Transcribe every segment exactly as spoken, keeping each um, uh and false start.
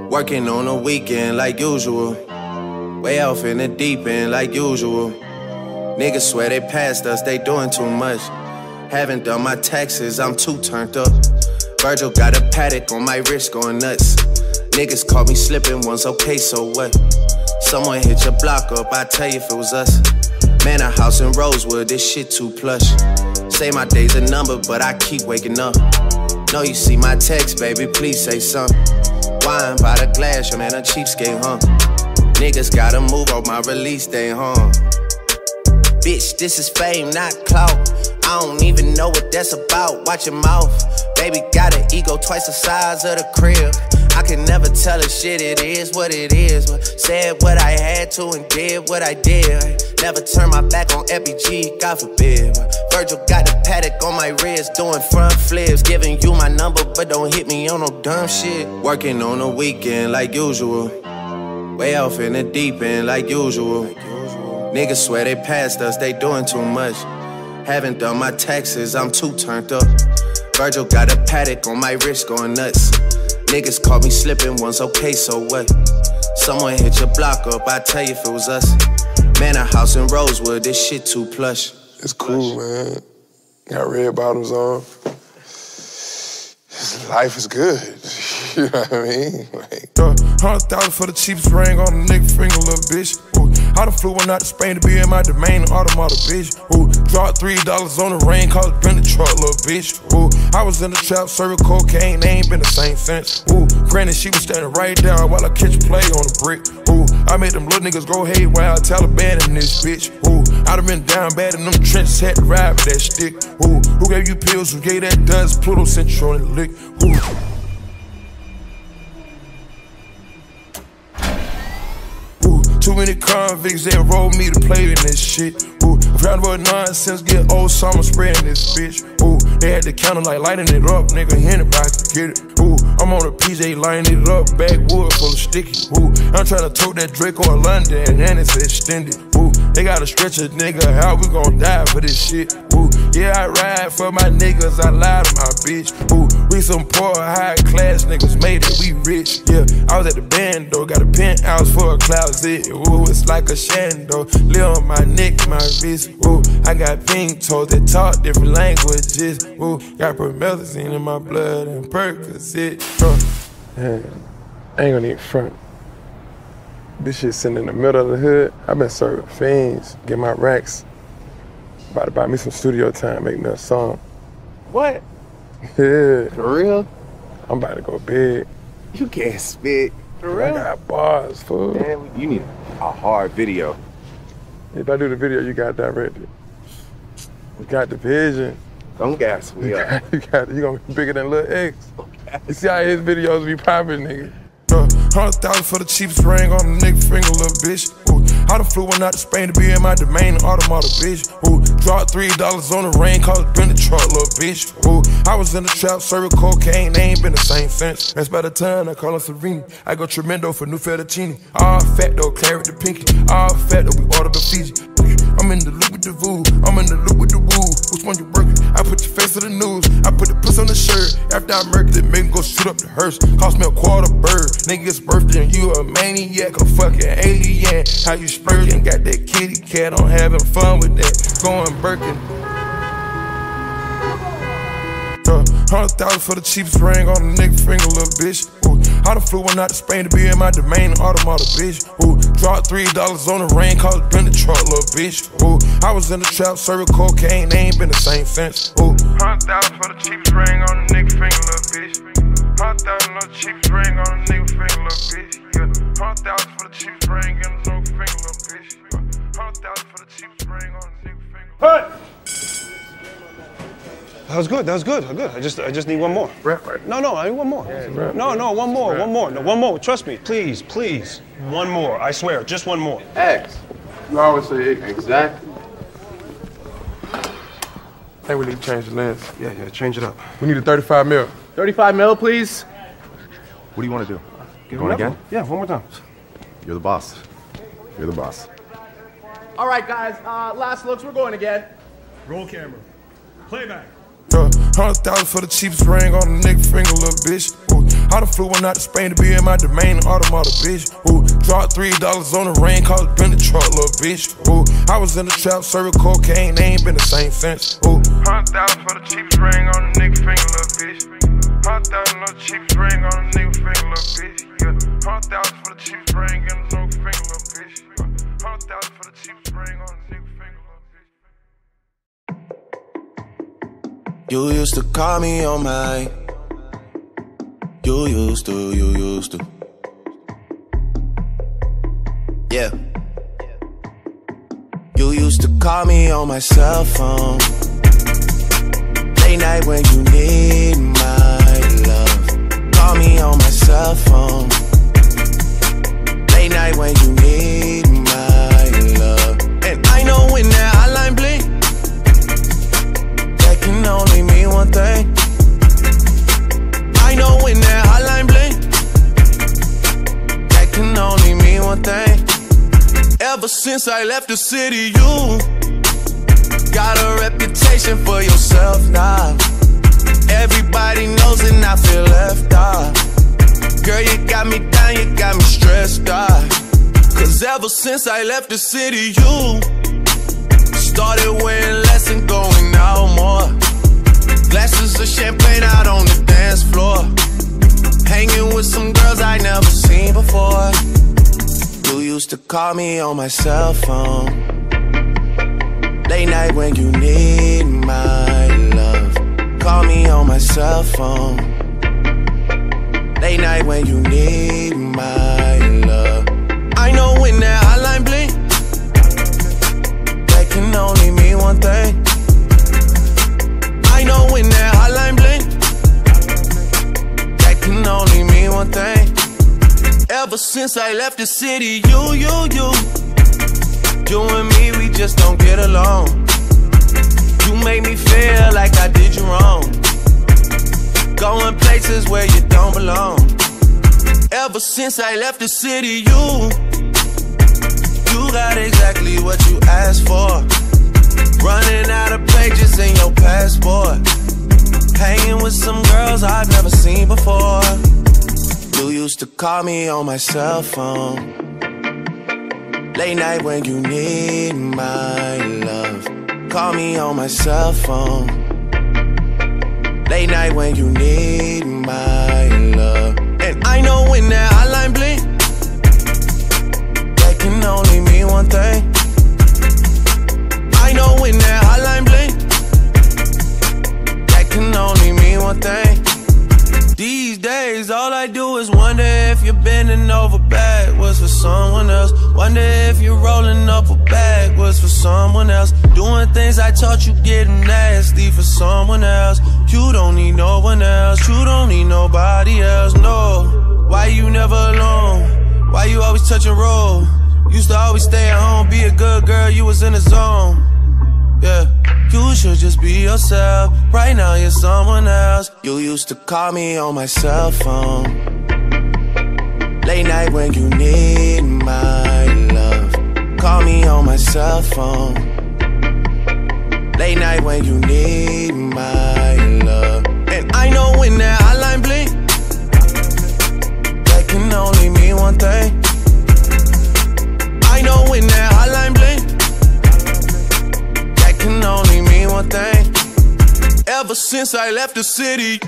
Working on the weekend like usual. Way off in the deep end like usual. Niggas swear they passed us, they doing too much. Haven't done my taxes, I'm too turned up. Virgil got a paddock on my wrist going nuts. Niggas caught me slipping once, okay, so what? Someone hit your block up, I tell you if it was us. Man, a house in Rosewood, this shit too plush. Say my day's a number, but I keep waking up. Know you see my text, baby, please say something. Wine by the glass, your man a cheapskate, huh? Niggas gotta move on my release day, huh? Bitch, this is fame, not clout. I don't even know what that's about, watch your mouth. Baby got an ego twice the size of the crib. I can never tell a shit, it is what it is. But said what I had to and did what I did. Never turn my back on F B G, God forbid. Virgil got the paddock on my wrist, doing front flips. Giving you my number, but don't hit me on no dumb shit. Working on the weekend like usual. Way off in the deep end like usual. Niggas swear they passed us, they doing too much. Haven't done my taxes, I'm too turned up. Virgil got a paddock on my wrist going nuts. Niggas caught me slipping once, okay, so what? Someone hit your block up, I tell you if it was us. Man, a house in Rosewood, this shit too plush. It's cool, man. Got red bottoms on. Life is good. You know what I mean? Like, uh, Hundred thousand for the cheapest ring on a nigga finger, little bitch. Ooh, I done flew one out to Spain to be in my domain, automata, bitch. Ooh, dropped three dollars on the rain, cause it been the truck, little bitch. Ooh, I was in the trap, serving cocaine, they ain't been the same since. Ooh, granted, she was standing right there while I catch play on the brick. Ooh, I made them little niggas go haywire, Taliban in this bitch. Ooh, I done been down bad in them trenches, had to ride with that stick. Ooh, who gave you pills, who gave that dust, Pluto sent you on the lick. Ooh. Too many convicts, they enrolled me to play in this shit. Ooh, I'm proud about nonsense, get old summer spreading this bitch. Ooh, they had the counter like lighting it up, nigga, anybody could get it. Ooh, I'm on a P J lining it up, backwood full of sticky. Ooh, I'm trying to tote that Draco in London, and it's extended. Ooh, they gotta stretch a nigga, how we gon' die for this shit? Ooh, yeah, I ride for my niggas, I lie to my bitch. Ooh, we some poor, high class niggas, made it, we rich. Yeah, I was at the band though, got a penthouse for a closet. Ooh, it's like a shando, live on my neck, my wrist. Ooh, I got pink toes that talk different languages. Ooh, got promethazine in my blood and Percocet. Uh. Man, I ain't gonna need front. This shit sitting in the middle of the hood. I've been serving fiends, get my racks. About to buy me some studio time, make me a song. What? Yeah. For real? I'm about to go big. You can't spit. For real? I got bars, fool. Man, you need a hard video. If I do the video, you got directed. You got the vision. Don't gas me up. You got, you gonna be bigger than Lil X. Okay. You see how his videos be popping, nigga. Uh, Hundred thousand for the cheapest ring on a nigga finger, little bitch. Ooh, I done flew one out to Spain to be in my domain, automata, bitch. Ooh, dropped three dollars on the rain, cause it been the truck, little bitch. Ooh, I was in the trap, serving cocaine, they ain't been the same since. That's by the time I call her Serena. I go tremendo for new fettuccine. All fat though, claret the pinky. All fat though, we order the Fiji. I'm in the loop with the voo, I'm in the loop with the woo. Which one you working? I put your face to the news, I put the puss on the shirt. After I murked it, make me go shoot up the hearse. Cost me a quarter bird, nigga's birthday and you a maniac, a fucking alien. How you splurging? Got that kitty cat, I'm having fun with that. Going Birkin. Uh, Hundred thousand for the cheapest ring on a nigga finger, little bitch. Ooh, I done flew one out to Spain to be in my domain, automata, bitch. Ooh, dropped three dollars on the rain, cause it been the truck, little bitch. Ooh, I was in the trap, serving cocaine, they ain't been the same since. Ooh, hundred thousand for the cheapest ring on a nigga finger, little bitch. Hundred thousand for the cheapest ring on a nigga finger, little bitch. Yeah, hundred thousand for the cheapest ring on a nigga finger, little bitch. Hundred thousand for the cheapest ring on a nigga finger. Hey! That was good. That was good. Good. I just, I just need one more. Rap, right? No, no. I need one more. Yeah, no, no. One more. One more. No, one more. Trust me. Please, please. One more. I swear. Just one more. X. You always say X. Exactly. I think we need to change the lens. Yeah, yeah. Change it up. We need a thirty-five mil. thirty-five mil, please. What do you want to do? Give Going again? One. Yeah, one more time. You're the boss. You're the boss. All right, guys. Uh, last looks. We're going again. Roll camera. Playback. Uh, Hundred thousand for the cheapest ring on a nigga finger, little bitch. Ooh, I done flew one out to Spain to be in my domain, automata, bitch. Ooh, dropped three dollars on the rain, called it been the truck, little bitch. Ooh, I was in the trap, serving cocaine, they ain't been the same since. Ooh, hundred thousand for the cheapest ring on the nigga finger, little bitch. Hundred thousand for the cheapest ring on the nigga finger, little bitch. Yeah, hundred thousand for the cheapest ring on the nigga finger, little bitch. Hundred thousand for the cheapest ring on the nigga finger, little bitch. You used to call me on my. You used to, you used to. Yeah. You used to call me on my cell phone. Late night when you need my love. Call me on my cell phone. Late night when you need my love. And I know when that hotline blink, that can only mean one thing. I know when that hotline blink, that can only mean one thing. Ever since I left the city, you got a reputation for yourself now. Everybody knows and I feel left out. Girl, you got me down, you got me stressed out. Cause ever since I left the city, you started wearing less and going out more. Glasses of champagne out on the dance floor. Hanging with some girls I never seen before. You used to call me on my cell phone. Late night when you need my love. Call me on my cell phone. Late night when you need my love. I know when that hotline blink, that can only mean one thing. I know when that hotline blink, that can only mean one thing. Ever since I left the city, you, you, you You and me, we just don't get along. You make me feel like I did you wrong. Going places where you don't belong. Ever since I left the city, you You got exactly what you asked for. Running out of pages in your passport. Hanging with some girls I've never seen before. You used to call me on my cell phone. Late night when you need my love. Call me on my cell phone. Late night when you need my love. And I know when that hotline blink, that can only mean one thing. I know when that hotline blink, that can only mean one thing. These days, all I do is wonder if you're bending over backwards for someone else. Wonder if you're rolling up or backwards for someone else. Doing things I taught you getting nasty for someone else. You don't need no one else. You don't need nobody else, no. Why you never alone? Why you always touch and roll? Used to always stay at home, be a good girl, you was in the zone. Yeah. You should just be yourself. Right now you're someone else. You used to call me on my cell phone. Late night when you need my love. Call me on my cell phone. Late night when you need my love. And I know when that hotline blink, that can only mean one thing. I know when that hotline blink, can only mean one thing. Ever since I left the city.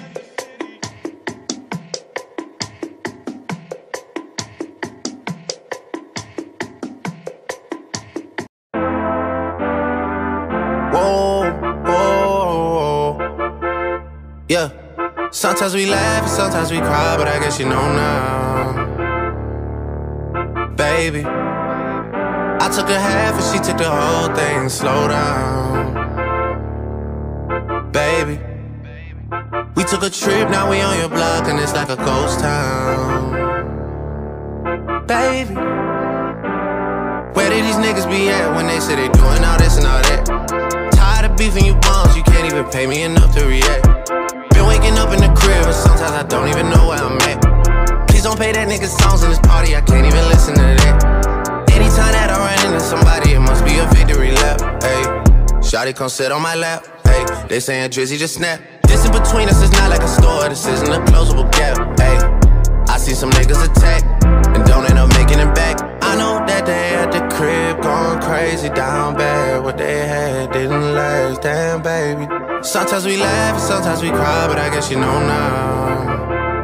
Whoa, whoa, yeah. Sometimes we laugh and sometimes we cry, but I guess you know now, baby. I took a half and she took the whole thing. Slow down, baby. We took a trip, now we on your block and it's like a ghost town, baby. Where did these niggas be at when they say they doing all this and all that? Tired of beefing you bums, you can't even pay me enough to react. Been waking up in the crib and sometimes I don't even know where I'm at. Please don't play that nigga songs in this party, I can't even listen to that. Anytime that I run into somebody, it must be a victory lap, ayy. Shawty come sit on my lap, ayy. They saying Drizzy just snap. This in between us is not like a store, this isn't a closable gap, ayy. see some niggas attack and don't end up making it back. I know that they at the crib going crazy down bad. What they had didn't last, damn baby. Sometimes we laugh and sometimes we cry, but I guess you know now,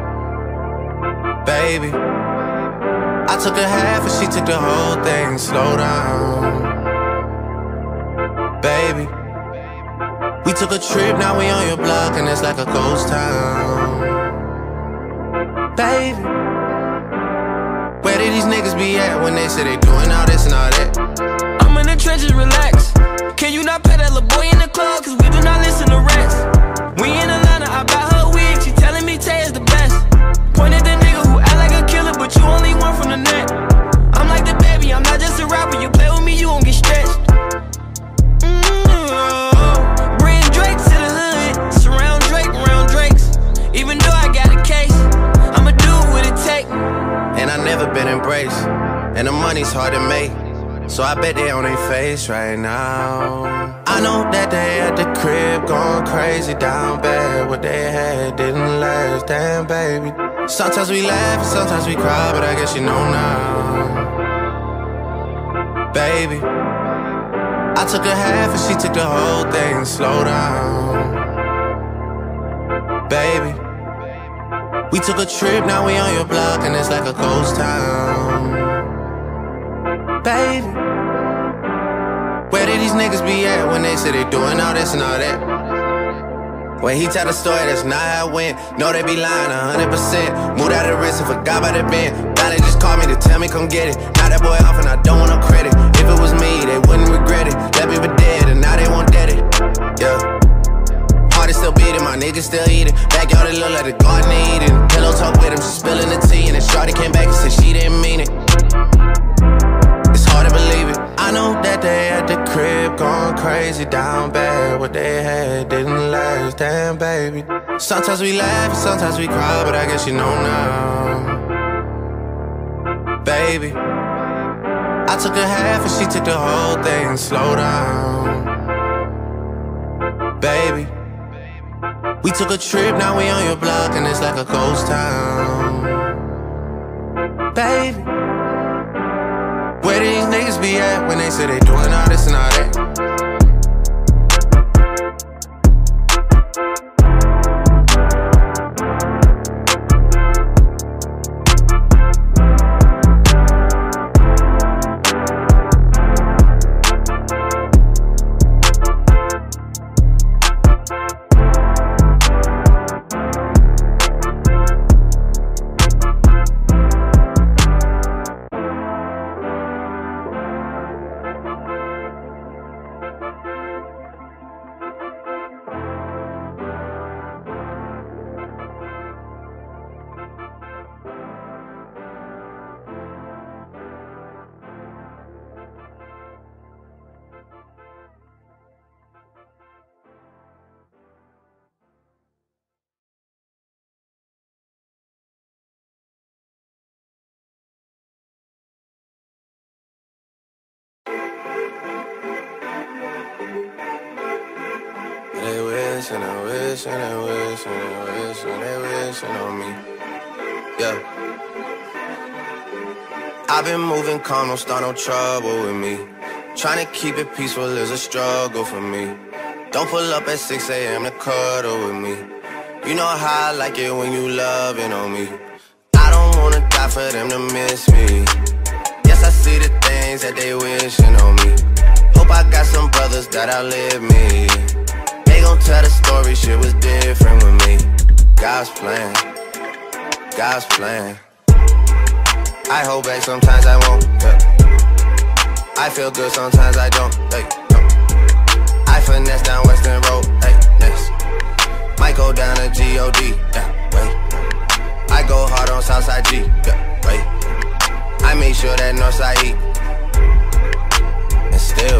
baby. I took a half and she took the whole thing. Slow down, baby. We took a trip, now we on your block and it's like a ghost town, baby. Where did these niggas be at when they say they doing all this and all that? I'm in the trenches, relax. Can you not pay that little boy in the club? Cause we do not listen to rats. We in Atlanta, I buy her wig. She telling me Tay is the best. Point at the nigga who act like a killer, but you only one from the net. I'm like the baby, I'm not just a rapper. You play with me, you gon' get stretched. Mm-hmm. Bring Drake to the hood. Surround Drake, around Drakes. Even though I got a case, I'ma do what it take. And I never been embraced, and the money's hard to make, so I bet they on their face right now. I know that they at the crib going crazy down bad. What they had didn't last, damn baby. Sometimes we laugh and sometimes we cry, but I guess you know now, baby. I took a half and she took the whole thing. Slow down, baby. We took a trip, now we on your block and it's like a ghost town, baby. Where did these niggas be at when they say they doing all this and all that? When he tell the story, that's not how it went. No, they be lying a hundred percent. Moved out of the wrist and forgot about the bend. Now they just called me to tell me come get it. Now that boy off and I don't want no credit. If it was me, they wouldn't regret it. Left me for dead and now they won't dead it. Yeah. Heart is still beating, my niggas still eating. Backyard it look like the garden eating. Pillow talk with him, she spilling the tea. And then Shawty came back and said she didn't mean it. It's hard to believe it. I know that they at the crib going crazy down bad. What they had didn't last, damn baby. Sometimes we laugh and sometimes we cry, but I guess you know now, baby. I took a half and she took the whole thing. Slow down, baby. We took a trip, now we on your block and it's like a ghost town, baby. Where these niggas be at when they say they doing all this and all that? They wish and they wish and they wish and they wish and they wishing on me. Yeah. I've been moving calm, don't start no trouble with me. Trying to keep it peaceful is a struggle for me. Don't pull up at six A M to cuddle with me. You know how I like it when you loving on me. I don't wanna die for them to miss me. Yes, I see the things that they wishing on me. Hope I got some brothers that outlive me. They gon' tell the story, shit was different with me. God's plan, God's plan. I hold back, sometimes I won't, yeah. I feel good, sometimes I don't, hey, no. I finesse down Western Road, hey, next. Might go down to G O D, yeah, wait. I go hard on Southside G, yeah, wait. I make sure that Northside eat. And still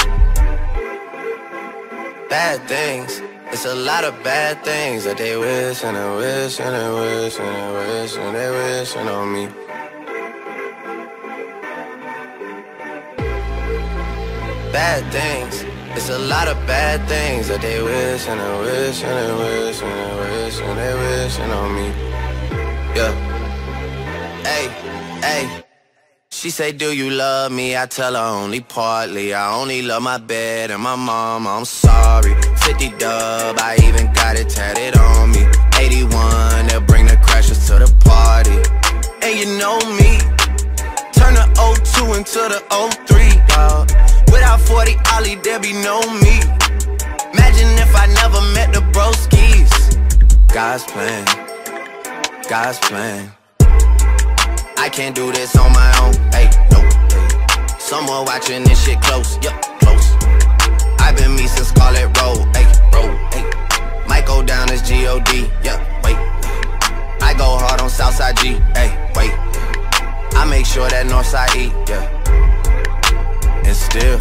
bad things, it's a lot of bad things that they wish and they wish and they wish and they wish and they wishing on me. Bad things, it's a lot of bad things that they wish and they wish and they wish and they wish and they wishing on me. Yeah. Hey, hey. She say, do you love me? I tell her only partly. I only love my bed and my mom, I'm sorry. fifty dub, I even got it tatted on me. eighty-one, they'll bring the crashers to the party. And you know me, turn the oh two into the oh three, dawg. Without forty Ollie, there be no me. Imagine if I never met the broskies. God's plan, God's plan. I can't do this on my own, hey, no, hey. Someone watching this shit close, yup, close. I've been me since Scarlet Road, hey, road, hey. Might go down as G O D, yup, wait. I go hard on Southside G, hey, wait. I make sure that Northside E, yeah. And still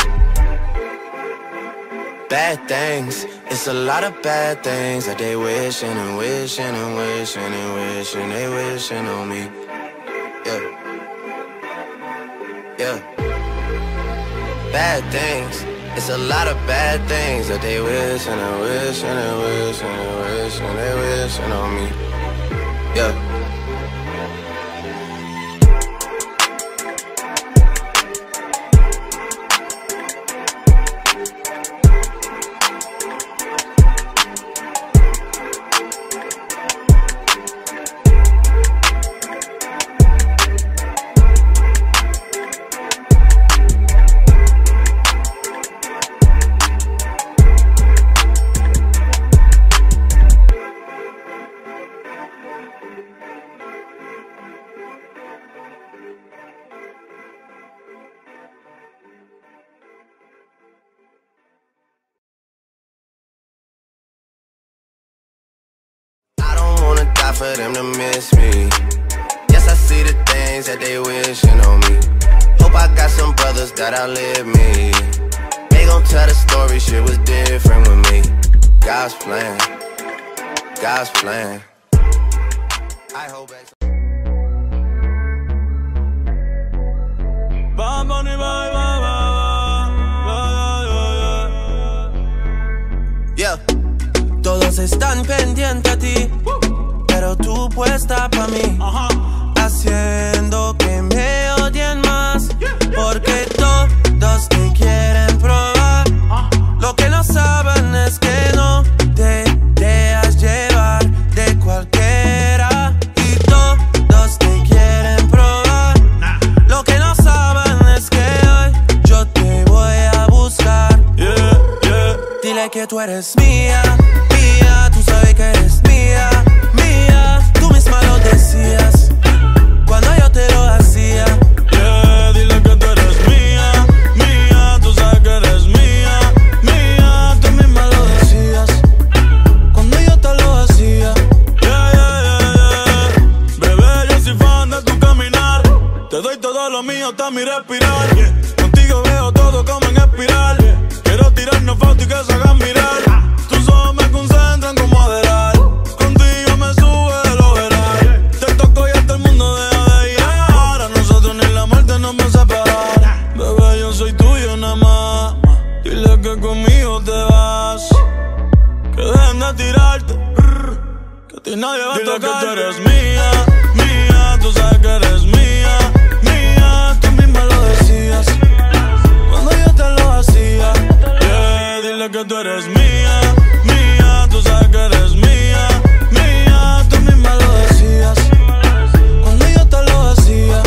bad things, it's a lot of bad things that they wishing and wishing and wishing and wishing they wishing on me. Yeah, yeah. Bad things, it's a lot of bad things that they wish and they wish and they wish and they wish and they wishing on me. Yeah. For them to miss me. Yes, I see the things that they wishing on me. Hope I got some brothers that outlive me. They gon' tell the story, shit was different with me. God's plan, God's plan. I hope that's yeah. Todos están pendientes a ti, pero tú puesta pa' mí, uh-huh. Haciendo que me odien más, yeah, yeah, porque yeah. Todos te quieren probar, uh-huh. Lo que no saben es que no te dejas llevar de cualquiera. Y todos te quieren probar, nah. Lo que no saben es que hoy yo te voy a buscar, yeah, yeah. Dile que tú eres mía, mía, tú sabes que eres mía. Tú misma lo decías cuando yo te lo hacía. Yeah, dile que tú eres mía, mía. Tú sabes que eres mía, mía. Tú misma lo decías cuando yo te lo hacía. Yeah, yeah, yeah, yeah. Bebé, yo soy fan de tu caminar. Te doy todo lo mío hasta mi respirar. Contigo veo todo como en espiral. Quiero tirarnos fotos y que se hagan mirar. Tus ojos me concentran como adelar. Conmigo te vas, que dejen de tirarte, que a ti nadie va a tocar. Dile que tú eres mía, mía, tú sabes que eres mía, mía. Tú misma lo decías cuando yo te lo hacía. Yeah, dile que tú eres mía, mía, tú sabes que eres mía, mía. Tú misma lo decías cuando yo te lo hacía.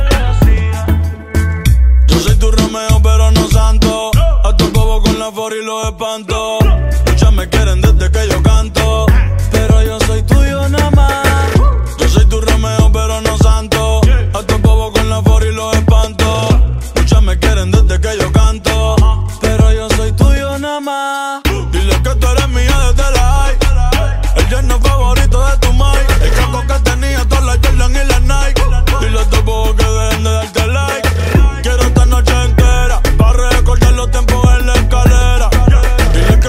Yo soy tu Romeo pero no santo. Y los espanto. Muchas me quieren desde que yo canto, pero yo soy tuyo nada más. Yo soy tu Romeo pero no santo. A tu bobo con la for y los espanto. Muchas me quieren desde que yo canto, pero yo soy tuyo nada más. Dile que tú eres mía desde la high. El yerno favorito de tu Mike. El caco que tenía todas las Jordan y las Nike. Dile a tu bobo que dejen de darte like. Quiero esta noche entera para recordar los tiempos en la escalera. Dile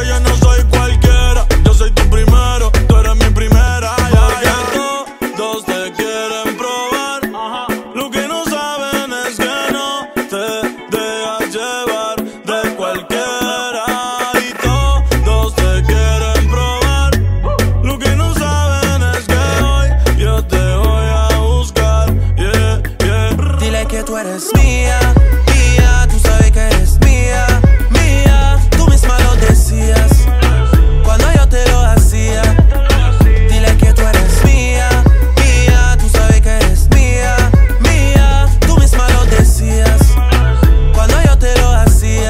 que tú eres mía, mía, tú sabes que eres mía, mía. Tú misma lo decías cuando yo te lo hacía. Dile que tú eres mía, mía, tú sabes que eres mía, mía. Tú misma lo decías cuando yo te lo hacía.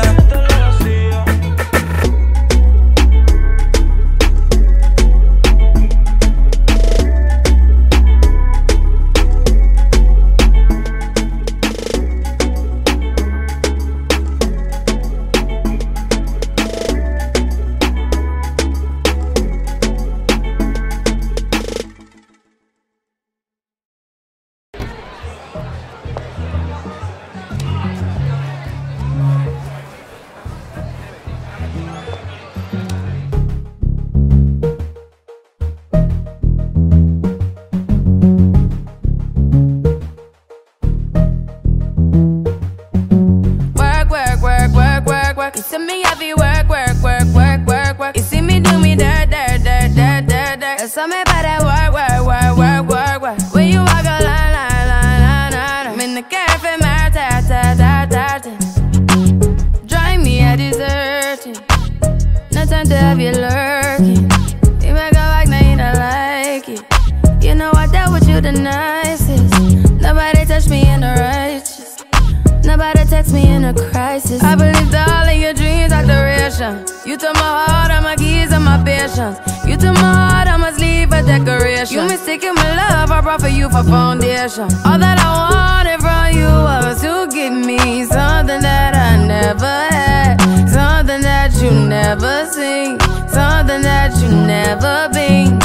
You see me heavy work, work, work, work, work, work. You see me do me dirt, dirt, dirt, dirt, dirt, dirt. There's something about that work, work, work, work, work, work. When you walk a line, line, line, line, line. I'm in the cafe, my ta, ta, ta, ta, ta. Drive me a deserting. No time to have you lurking. You make a like, now you don't like it. You know I dealt with you the nicest. Nobody touched me in the righteous. Nobody text me in a crisis. I believed all of your dreams are duration. You took my heart, all my keys, and my patience. You took my heart, I must leave a decoration. You mistaken my love, I brought for you for foundation. All that I wanted from you was to give me something that I never had, something that you never seen, something that you never been.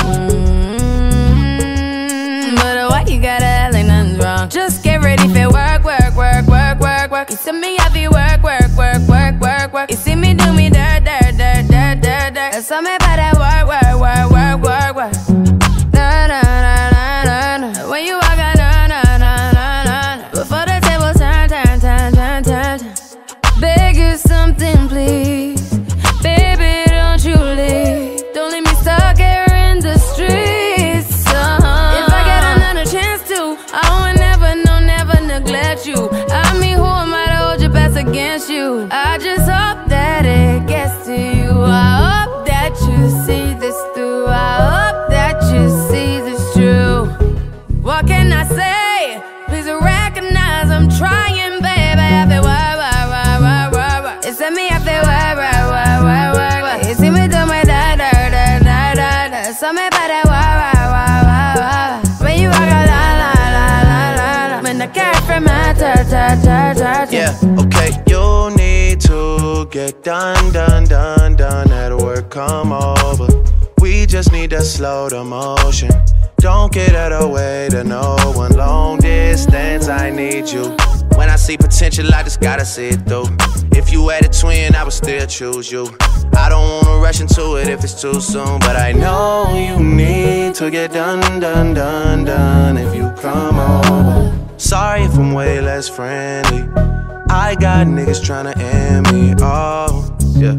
Mm-hmm. But why you gotta act like nothing's wrong? Just get ready for work, work, work, work, work, work. You see me heavy work, work, work, work, work, work. You see me do me dirt, dirt, dirt, dirt, dirt, dirt. There's something about that work, work, work, work, work, work. Na na na na na na. When you walk out, na na na na na. Before the table turn, turn, turn, turn, turn, turn. Beg you something, please, baby, don't you leave. Don't leave me stuck here in the streets. Uh-huh. If I get another chance to, I would never, no, never neglect you. I mean, who am I to hold your best against you? I just hope that it gets to you. I hope that you see this through. I hope that you see this true. What can I say? Please recognize I'm trying, baby. I feel why, why, why, why, why, why. It's me, I feel why, why, why, why, why, why. You see me do my da, da, da, da, da, da. Something about that why, why, why, why, why. When you walk a la, la, la, la, la, la. When the cat from my ta, ta, ta, ta, ta. Yeah, okay, you need to get done, done, done, done. That work come over. We just need to slow the motion. Don't get out of the way to no one. Long distance, I need you. When I see potential, I just gotta see it through. If you had a twin, I would still choose you. I don't wanna rush into it if it's too soon, but I know you need to get done, done, done, done. If you come over, sorry if I'm way less friendly. I got niggas tryna end me, oh, yeah.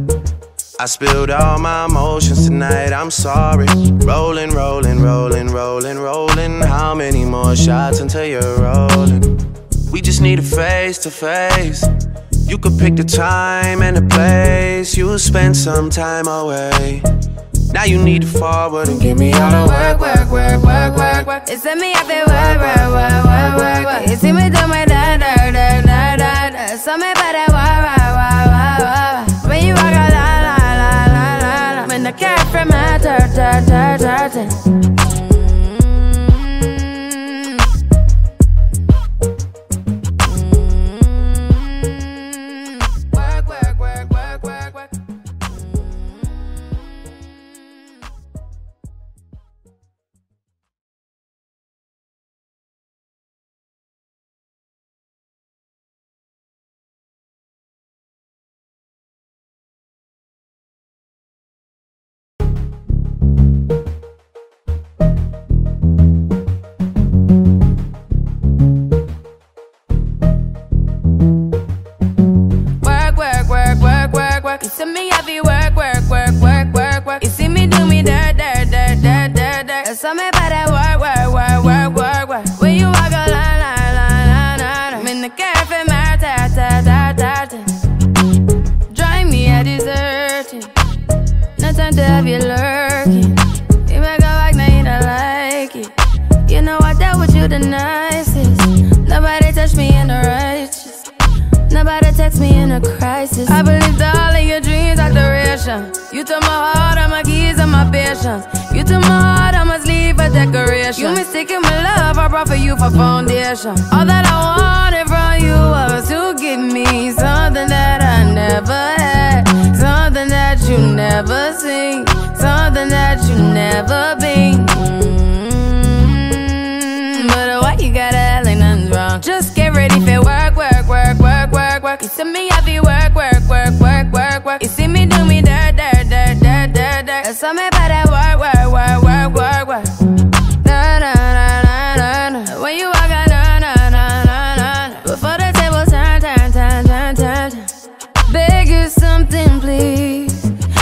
I spilled all my emotions tonight, I'm sorry. Rolling, rolling, rolling, rolling, rolling. How many more shots until you're rolling? We just need a face to face. You could pick the time and the place. You'll spend some time away. Now you need to forward and give me all the work, work, work, work, work, work. It's me, I feel work, work, work, work, work, work. You see me do my da, da, da, da, da, da. Something about that work, work, work, work, work. When you walk out, la, la, la, la, la, la. When the cat from my ta, ta, ta, ta, ta. You see me heavy work, work, work, work, work, work. You see me do me dirt, dirt, dirt, dirt, dirt, dirt. There's something about that work, work, work, work, work, work. When you walk a line, line, line, line, line. I'm in the the nicest. Nobody touched me in the righteous. Nobody text me in a crisis. I believed all of your dreams are duration. You took my heart, all my keys, and my patience. You took my heart, I must leave a decoration. You mistaken my love, I brought for you for foundation. All that I wanted from you was to give me something that I never had, something that you never seen, something that you never been. Mm-hmm. But why you gotta act like nothing's wrong? Just get ready for work, work, work, work, work, work. You see me, I be work, work, work, work, work, work. You see me do me dirt, dirt, dirt, dirt, dirt, dirt. There's something about that work, work, work, work, work, work. Na na na na na na. When you walk out, na na na na na. Before the table turn, turn, turn, turn, turn, turn. Beg you something, please.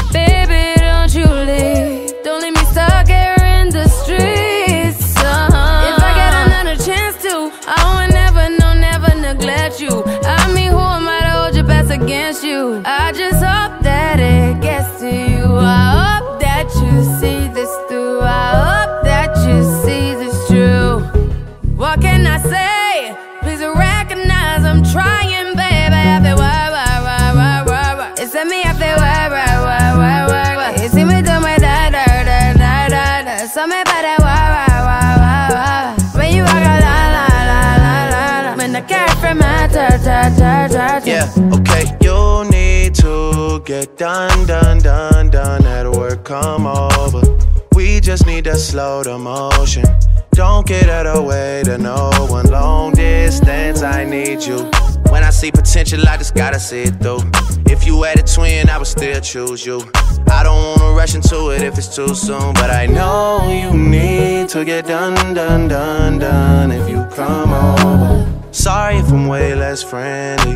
Baby, don't you leave. Don't leave me stuck here in the streets. Uh-huh. If I get another chance to, I would never, no, never neglect you. I mean, who am I to hold your best against you? I just hope that it gets to you. I hope that you see this through. I hope that you see this true. What can I say? Please recognize I'm trying, baby. I feel why, why, why, why, why, why. It's at me, I feel why, why, why, why, why, why. You see me do my da, da, da, da, da, da. Something about that why, why, why, why, why. When you walk out, la, la, la, la, la, la. When the cat from my ta, ta, ta, ta, ta. Yeah, okay. You need to get done, done, done, done. At work, come over. We just need to slow the motion. Don't get out of the way to no one. Long distance, I need you. When I see potential, I just gotta see it through. If you had a twin, I would still choose you. I don't wanna rush into it if it's too soon, but I know you need to get done, done, done, done. If you come over. Sorry if I'm way less friendly.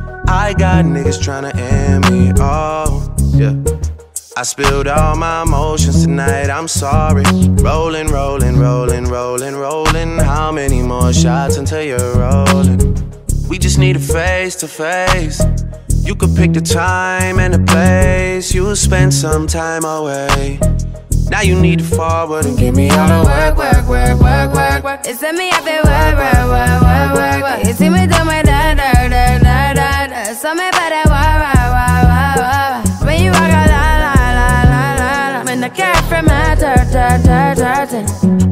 I got niggas tryna end me. Oh, yeah. I spilled all my emotions tonight, I'm sorry. Rolling, rolling, rolling, rolling, rolling. How many more shots until you're rolling? We just need a face to face. You could pick the time and the place. You'll spend some time away. Now you need to forward and give me all the work, work, work, work, work, work. It's at me, I feel work, work, work, work, work, work. You see me do my da, da, da, da, da, da. Something about that why, why, why, why, why. When you walk out, la, la, la, la, la, la. When the cat from my ta, ta, ta, ta, ta.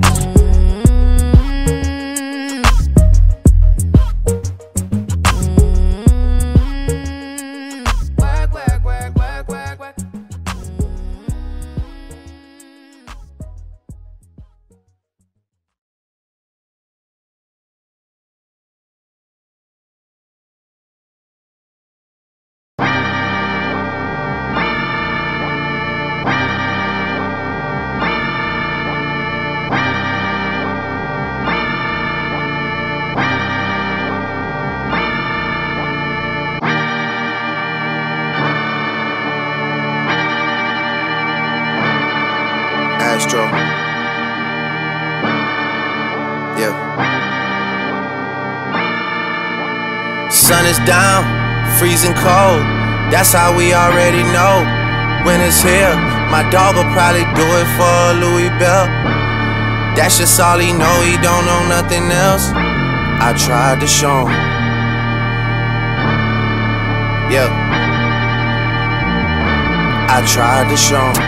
Astro. Yeah. Sun is down, freezing cold. That's how we already know. Winter's here, my dog will probably do it for Louis Bell. That's just all he know, he don't know nothing else. I tried to show him. Yeah. I tried to show him.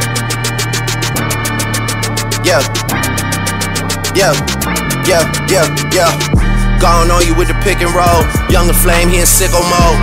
Yeah, yeah, yeah, yeah, yeah. Gone on you with the pick and roll. Younger Flame, he in sicko mode.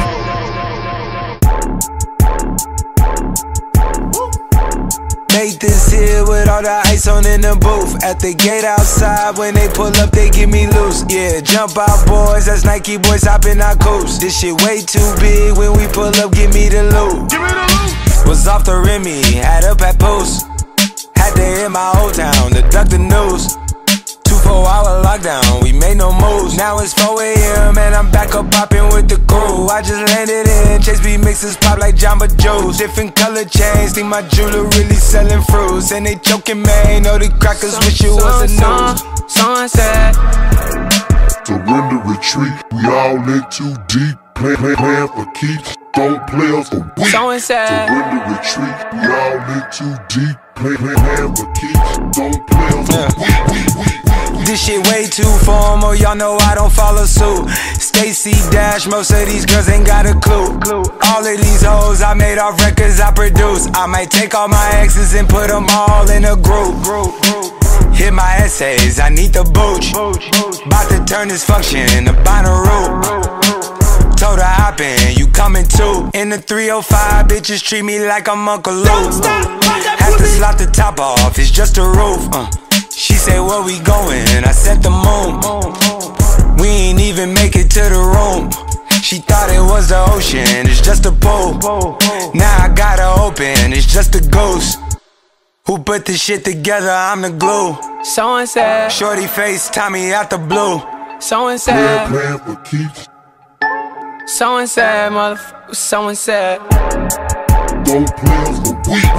Made this here with all the ice on in the booth. At the gate outside, when they pull up, they give me loose. Yeah, jump out boys, that's Nike boys hopping our coast. This shit way too big, when we pull up, give me the loot. Give me the loot. Was off the Remy, had up at post. Had to hit my old town to duck the news. Two four hour lockdown, we made no moves. Now it's four A M and I'm back up popping with the crew. I just landed in, Chase B mixes pop like Jamba Joe's. Different color chains, think my jeweler really selling fruits. And they joking, man, know the crackers wish it was a news. Sunset. Surrender, retreat, we all in too deep. Plan, plan, plan for keeps, don't play us for weak. Surrender, retreat, we all in too deep. Play, play, plan for keeps, don't play us for weak. This shit way too formal, y'all know I don't follow suit. Stacy Dash, most of these girls ain't got a clue. All of these hoes I made off records I produce. I might take all my exes and put them all in a group. Hit my essays, I need the booch. About to turn this function into Bonnaroo. Told her hop in, you coming too. In the three oh five, bitches treat me like I'm Uncle Luke. Have to slot the top off, it's just a roof. uh. She said, where we going? I said the moon. We ain't even make it to the room. She thought it was the ocean, it's just a pool. Now I gotta open, it's just a ghost. Who put this shit together? I'm the glue. So and said, shorty face, Tommy out the blue. So and said, plan for keeps. So and said, motherfucker, so and said. Don't play us for weak.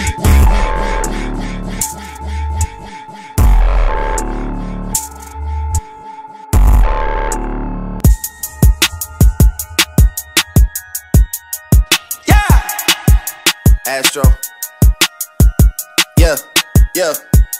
Astro. Yeah, yeah.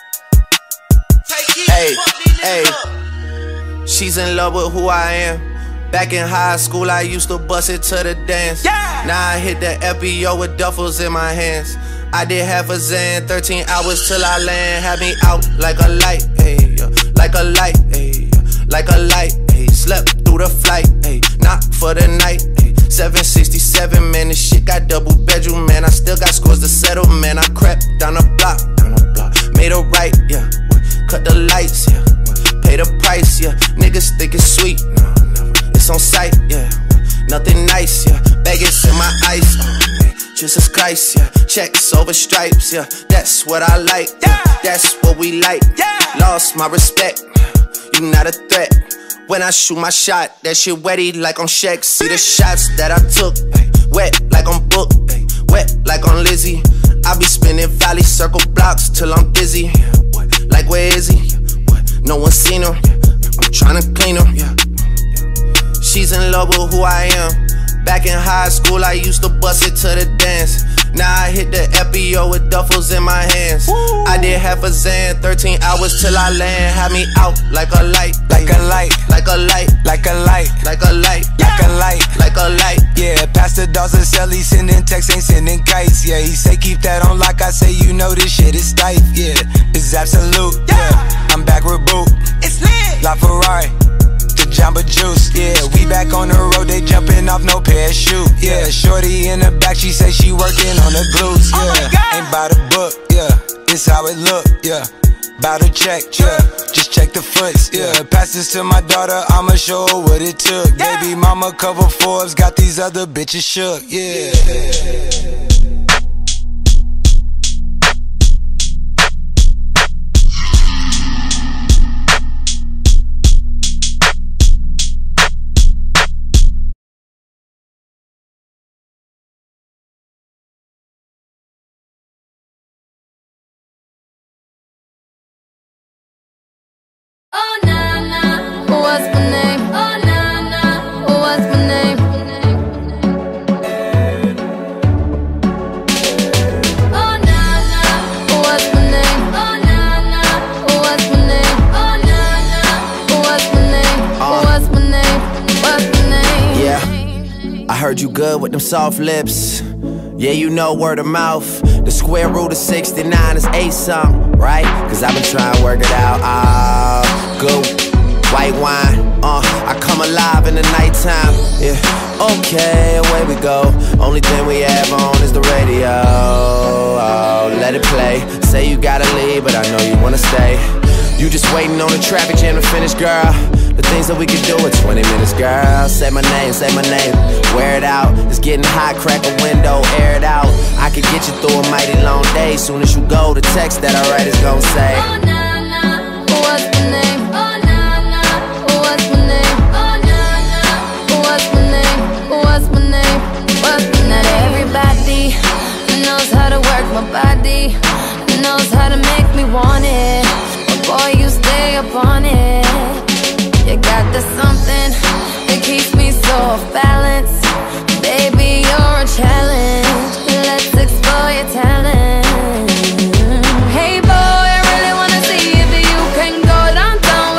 Hey, hey. She's in love with who I am. Back in high school, I used to bust it to the dance. Yeah. Now I hit the F B O with duffels in my hands. I did half a Zan, thirteen hours till I land. Had me out like a light, ayy, like a light, ayy, like a light, ayy. Slept through the flight, ayy, not for the night, ayy. seven sixty-seven, man, this shit got double bedroom, man. I still got scores to settle, man. I crept down the block, down the block, made a right, yeah. Cut the lights, yeah. Pay the price, yeah. Niggas think it's sweet, no, never. It's on sight, yeah. Nothing nice, yeah. Baggage in my ice, oh, man. Jesus Christ, yeah. Checks over stripes, yeah. That's what I like, yeah. That's what we like, yeah. Lost my respect, you not a threat. When I shoot my shot, that shit wetty like on Shaq. See the shots that I took, ay, wet like on Book, ay, wet like on Lizzie. I be spinning valley circle blocks till I'm dizzy. What? Like where is he? What? No one seen him. I'm tryna clean him. Yeah. She's in love with who I am. Back in high school, I used to bust it to the dance. Now I hit the F B O with duffels in my hands. Woo. I did half a Zan, thirteen hours till I land. Had me out like a light, like a light, like a light, like a light, like a light, like a light, like a light. Yeah, Pastor Dawson sell, he sending texts, ain't sending kites. Yeah, he say keep that on like I say, you know this shit is tight. Yeah, it's absolute. Yeah, I'm back with Boot. It's lit. La Ferrari. Jamba Juice, yeah, we back on the road, they jumping off no parachute, yeah. Shorty in the back, she say she working on the glutes, yeah. Ain't by the book, yeah, it's how it look, yeah. Bout to check, yeah, just check the foots, yeah. Pass this to my daughter, I'ma show her what it took. Baby mama cover Forbes, got these other bitches shook, yeah. Oh na na, what's my name? Oh na na, what's my name? Oh na na, what's my name? Oh na na, what's my name? Oh na na, what's my name? What's my name? What's my name? Yeah, I heard you good with them soft lips. Yeah, you know word of mouth. The square root of sixty-nine is eight something, right? Cause I've been trying to work it out. Ah, uh, good white wine. Uh, I come alive in the nighttime. Yeah, okay, away we go. Only thing we have on is the radio. Oh, let it play. Say you gotta leave, but I know you wanna stay. You just waiting on the traffic jam to finish, girl. The things that we could do in twenty minutes, girl. Say my name, say my name, wear it out. It's getting hot, crack a window, air it out. I could get you through a mighty long day. Soon as you go, the text that I write is gon' say, oh na na, what's my name? Oh na na, what's my name? Oh na na, what's my name? What's my name? What's my name? Not everybody knows how to work my body, knows how to make me want it. But boy, you stay up on it. You got the something that keeps me so off balance. Baby, you're a challenge. Let's explore your talent. Hey boy, I really wanna see if you can go downtown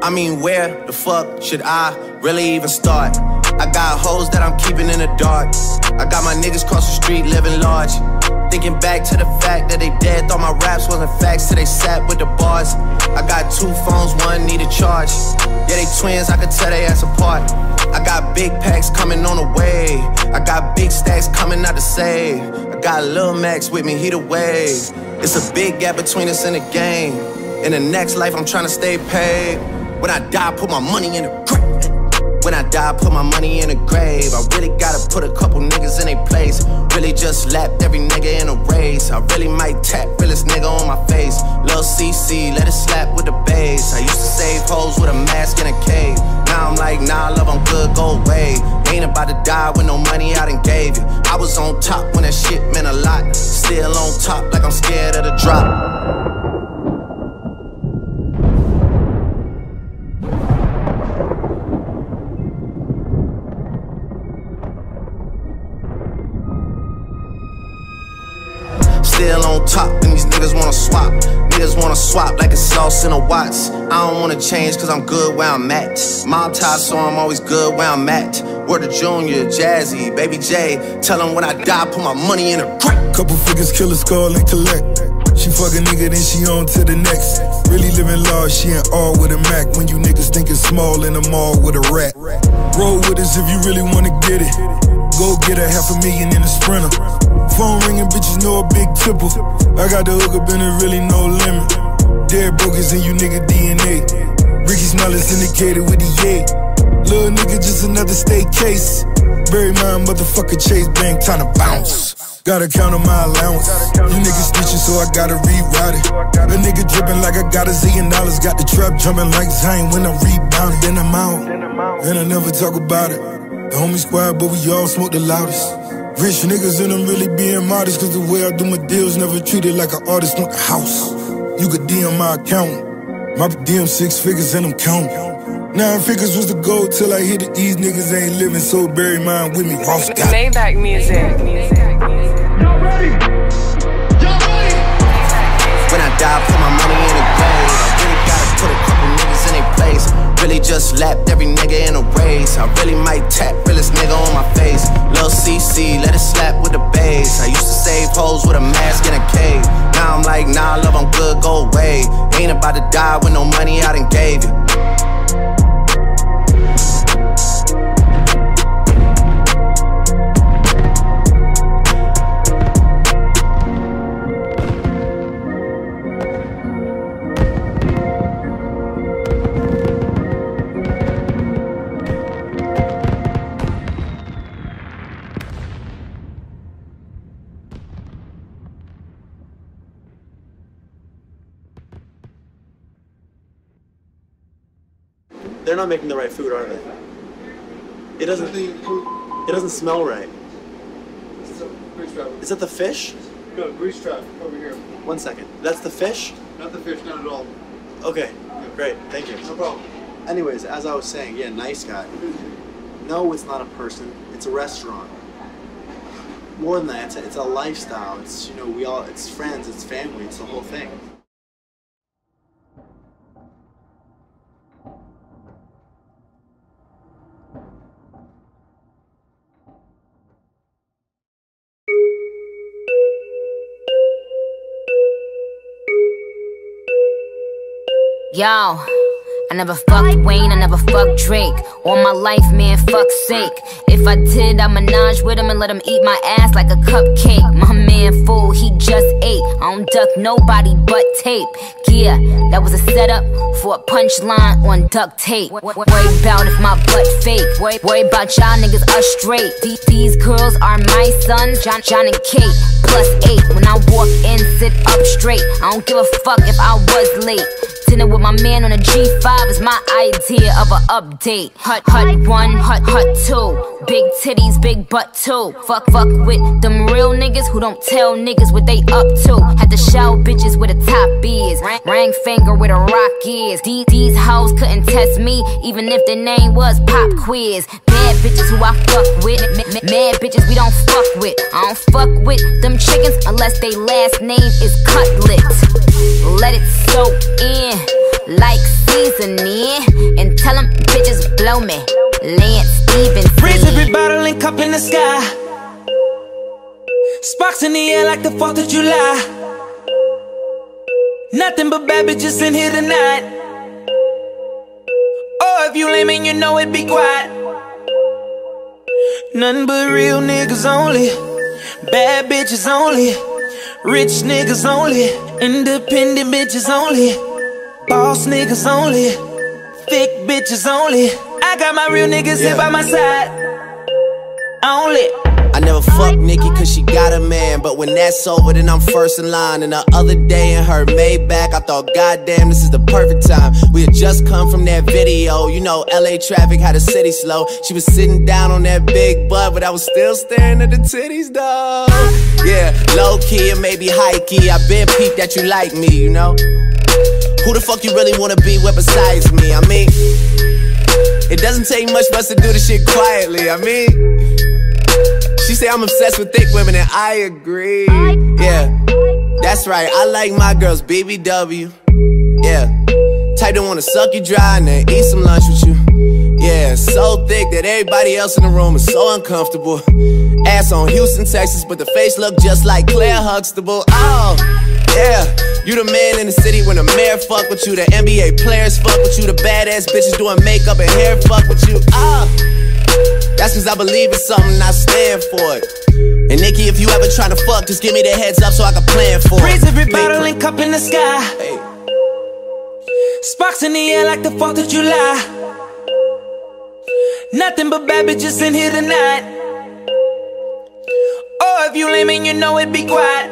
I mean, where the fuck should I really even start? I got hoes that I'm keeping in the dark. I got my niggas cross the street living large. Thinking back to the fact that they dead, thought my raps wasn't facts till they sat with the bars. I got two phones, one need a charge. Yeah, they twins, I could tell they ass apart. I got big packs coming on the way. I got big stacks coming out to save. I got Lil Max with me, he the wave. It's a big gap between us in the game. In the next life, I'm trying to stay paid. When I die, put my money in the grave. When I die, put my money in the grave. I really gotta put a couple niggas in their place. Really just lapped every nigga in a race. I really might tap realest nigga on my face. Lil' C C, let it slap with the bass. I used to save hoes with a mask in a cave. Now I'm like, nah, love, I'm good, go away. Ain't about to die with no money I done gave you. I was on top when that shit meant a lot. Still on top like I'm scared of the drop. Still on top, and these niggas wanna swap. Niggas wanna swap like it's sauce in a Watts. I don't wanna change cause I'm good where I'm at. Mob tie, so I'm always good where I'm at. Word to Junior, Jazzy, Baby J. Tell them when I die, put my money in a crack. Couple figures, kill a skull and collect. She fuck a nigga, then she on to the next. Really living large, she ain't all with a Mac. When you niggas thinking small in the mall with a rat. Roll with us if you really wanna get it. Go get a half a million in a Sprinter. Phone ringing, bitches know a big tipple. I got the hook up and there really no limit. Dead brokers in you nigga D N A. Ricky Smiley syndicated with the yay. Little nigga just another state case. Bury my motherfucker Chase Bank, time to bounce. Gotta count on my allowance. You niggas snitching, so I gotta rewrite it. A nigga dripping like I got a zillion dollars. Got the trap jumping like Zayn when I'm rebounding. Then I'm out, and I never talk about it. The homie squad, but we all smoke the loudest. Rich niggas and I'm really being modest. Cause the way I do my deals never treated like an artist. Want the house, you could D M my account. My D M six figures and I'm counting. Nine figures was the goal till I hit it. These niggas ain't living, so bury mine with me. Ross got Maybach music. Y'all ready? Y'all ready? When I die, put my money in the grave. I really gotta put a couple niggas in their place. Really just lapped every nigga in a race. I really might tap realest nigga on my face. Lil' C C, let it slap with the bass. I used to save hoes with a mask in a cave. Now I'm like, nah, love, I'm good, go away. Ain't about to die with no money I done gave you. They're not making the right food, are they? It doesn't. It doesn't smell right. Is that the fish? No, grease trap over here. One second. That's the fish? Not the fish, not at all. Okay, great. Thank you. No problem. Anyways, as I was saying, yeah, nice guy. No, it's not a person. It's a restaurant. More than that, it's a, it's a lifestyle. It's, you know, we all. It's friends. It's family. It's the whole thing. Yo, I never fucked Wayne, I never fucked Drake. All my life, man, fuck's sake. If I did, I menage with him and let him eat my ass like a cupcake. My man fool, he just ate. I don't duck nobody but tape. Yeah, that was a setup for a punchline on duct tape. Worry about if my butt fake. Worry about y'all niggas are straight. These girls are my sons, John, John and Kate. Plus eight, when I walk in, sit up straight. I don't give a fuck if I was late. Dinner with my man on a G five is my idea of an update. Hut, hut one, hut, hut two. Big titties, big butt too. Fuck, fuck with them real niggas who don't tell niggas what they up to. Had to show bitches where the top is. Ring finger where the rock is. These, these hoes couldn't test me, even if the name was Pop Quiz. Bad bitches who I fuck with. Mad bitches we don't fuck with. I don't fuck with them chickens unless they last name is Cutlet. Let it soak in like seasoning, and tell them bitches blow me. Lance Stevens. Raise every bottle and cup in the sky. Sparks in the air like the fourth of July. Nothing but bad bitches in here tonight. Oh, if you lame and you know it, be quiet. Nothing but real niggas only. Bad bitches only. Rich niggas only. Independent bitches only. Boss niggas only. Thick bitches only. I got my real niggas yeah. here by my side. Only. I never fuck Nikki cause she got a man, but when that's over then I'm first in line. And the other day in her Maybach I thought goddamn this is the perfect time. We had just come from that video, you know L A traffic had the city slow. She was sitting down on that big butt, but I was still staring at the titties though. Yeah, low key and maybe high key, I been peeped that you like me, you know. Who the fuck you really wanna be with besides me? I mean, it doesn't take much for us to do this shit quietly, I mean. She say I'm obsessed with thick women and I agree. Yeah, that's right, I like my girls B B W. Yeah, type that wanna suck you dry and then eat some lunch with you. Yeah, so thick that everybody else in the room is so uncomfortable. Ass on Houston, Texas, but the face look just like Claire Huxtable. Oh, yeah, you the man in the city when the mayor fuck with you. The N B A players fuck with you. The badass bitches doing makeup and hair fuck with you. Ah, that's cause I believe in something, I stand for it. And Nikki, if you ever tryna fuck, just give me the heads up so I can plan for it. Raise every bottle and cup in the sky. Hey. Sparks in the air like the fourth of July. Nothing but bad bitches in here tonight. Oh, if you lame and you know it, be quiet.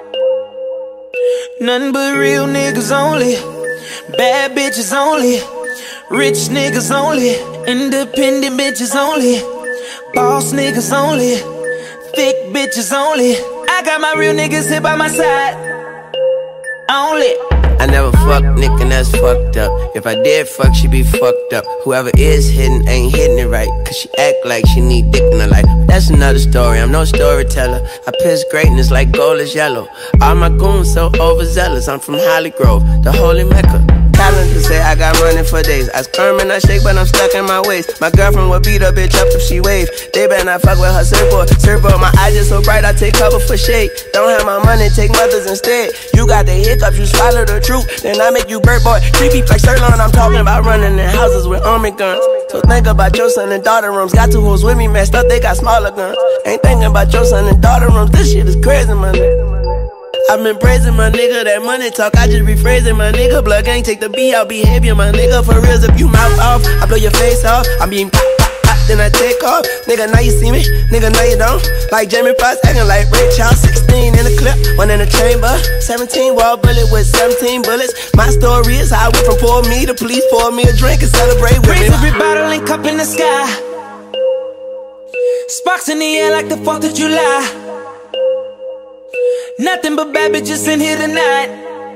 Nothing but real niggas only. Bad bitches only. Rich niggas only. Independent bitches only. Boss niggas only. Thick bitches only. I got my real niggas here by my side. Only. I never fucked Nick and that's fucked up. If I did fuck, she be fucked up. Whoever is hitting ain't hitting it right, cause she act like she need dick in her life. That's another story, I'm no storyteller. I piss greatness like gold is yellow. All my goons so overzealous, I'm from Holly Grove, the holy Mecca. Calendar say I got running for days. I squirm and I shake, but I'm stuck in my waist. My girlfriend would beat a bitch up if she wave. They better not fuck with her surfboard. Surfboard, my eyes just so bright, I take cover for shade. Don't have my money, take mothers instead. You got the hiccups, you swallow the truth, then I make you bird boy. Creepy like sirloin, I'm talking about running in houses with army guns. So think about your son and daughter rooms. Got two hoes with me, messed up, they got smaller guns. Ain't thinking about your son and daughter rooms. This shit is crazy, my nigga. I've been praising my nigga, that money talk, I just rephrasing my nigga. Blood gang, take the B out behavior, my nigga. For reals, if you mouth off, I blow your face off. I'm being pop, pop, pop, then I take off. Nigga, now you see me, nigga, now you don't. Like Jamie Foxx, acting like Ray Charles. Sixteen in the clip, one in the chamber. Seventeen wall bullet with seventeen bullets. My story is how I went from poor me to please pour me a drink and celebrate with me. Raise every bottle and cup in the sky. Sparks in the air like the fourth of July. Nothing but bad bitches in here tonight.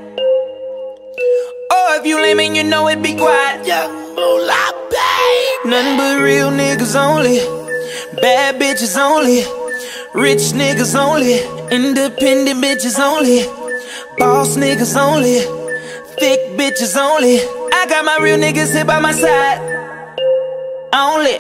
Oh, if you lame and you know it, be quiet. Young moolah, babe. Nothing but real niggas only. Bad bitches only. Rich niggas only. Independent bitches only. Boss niggas only. Thick bitches only. I got my real niggas here by my side. Only.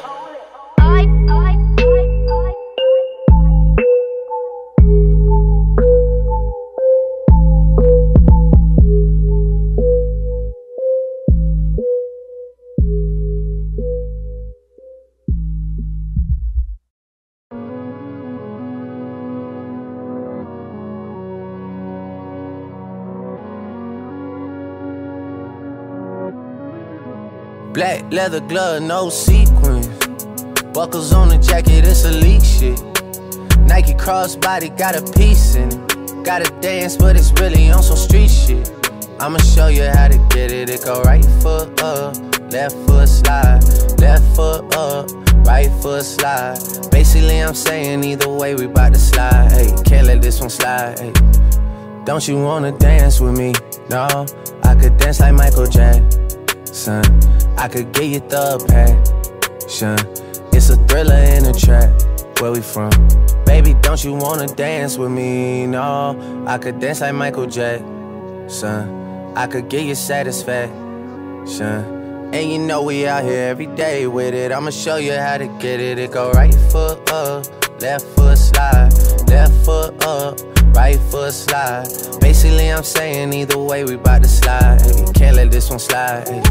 Black leather glove, no sequins. Buckles on the jacket, it's elite shit. Nike crossbody, got a piece in it. Gotta dance, but it's really on some street shit. I'ma show you how to get it. It go right foot up, left foot slide, left foot up, right foot slide. Basically, I'm saying either way, we bout to slide. Hey, can't let this one slide. Hey, don't you wanna dance with me? No, I could dance like Michael Jackson. I could get you the passion. It's a thriller in a trap. Where we from? Baby, don't you wanna dance with me? No, I could dance like Michael Jackson. I could get you satisfaction. And you know we out here every day with it. I'ma show you how to get it. It go right foot up, left foot slide. Left foot up, right foot slide. Basically, I'm saying either way, we bout to slide. Hey, can't let this one slide. Hey.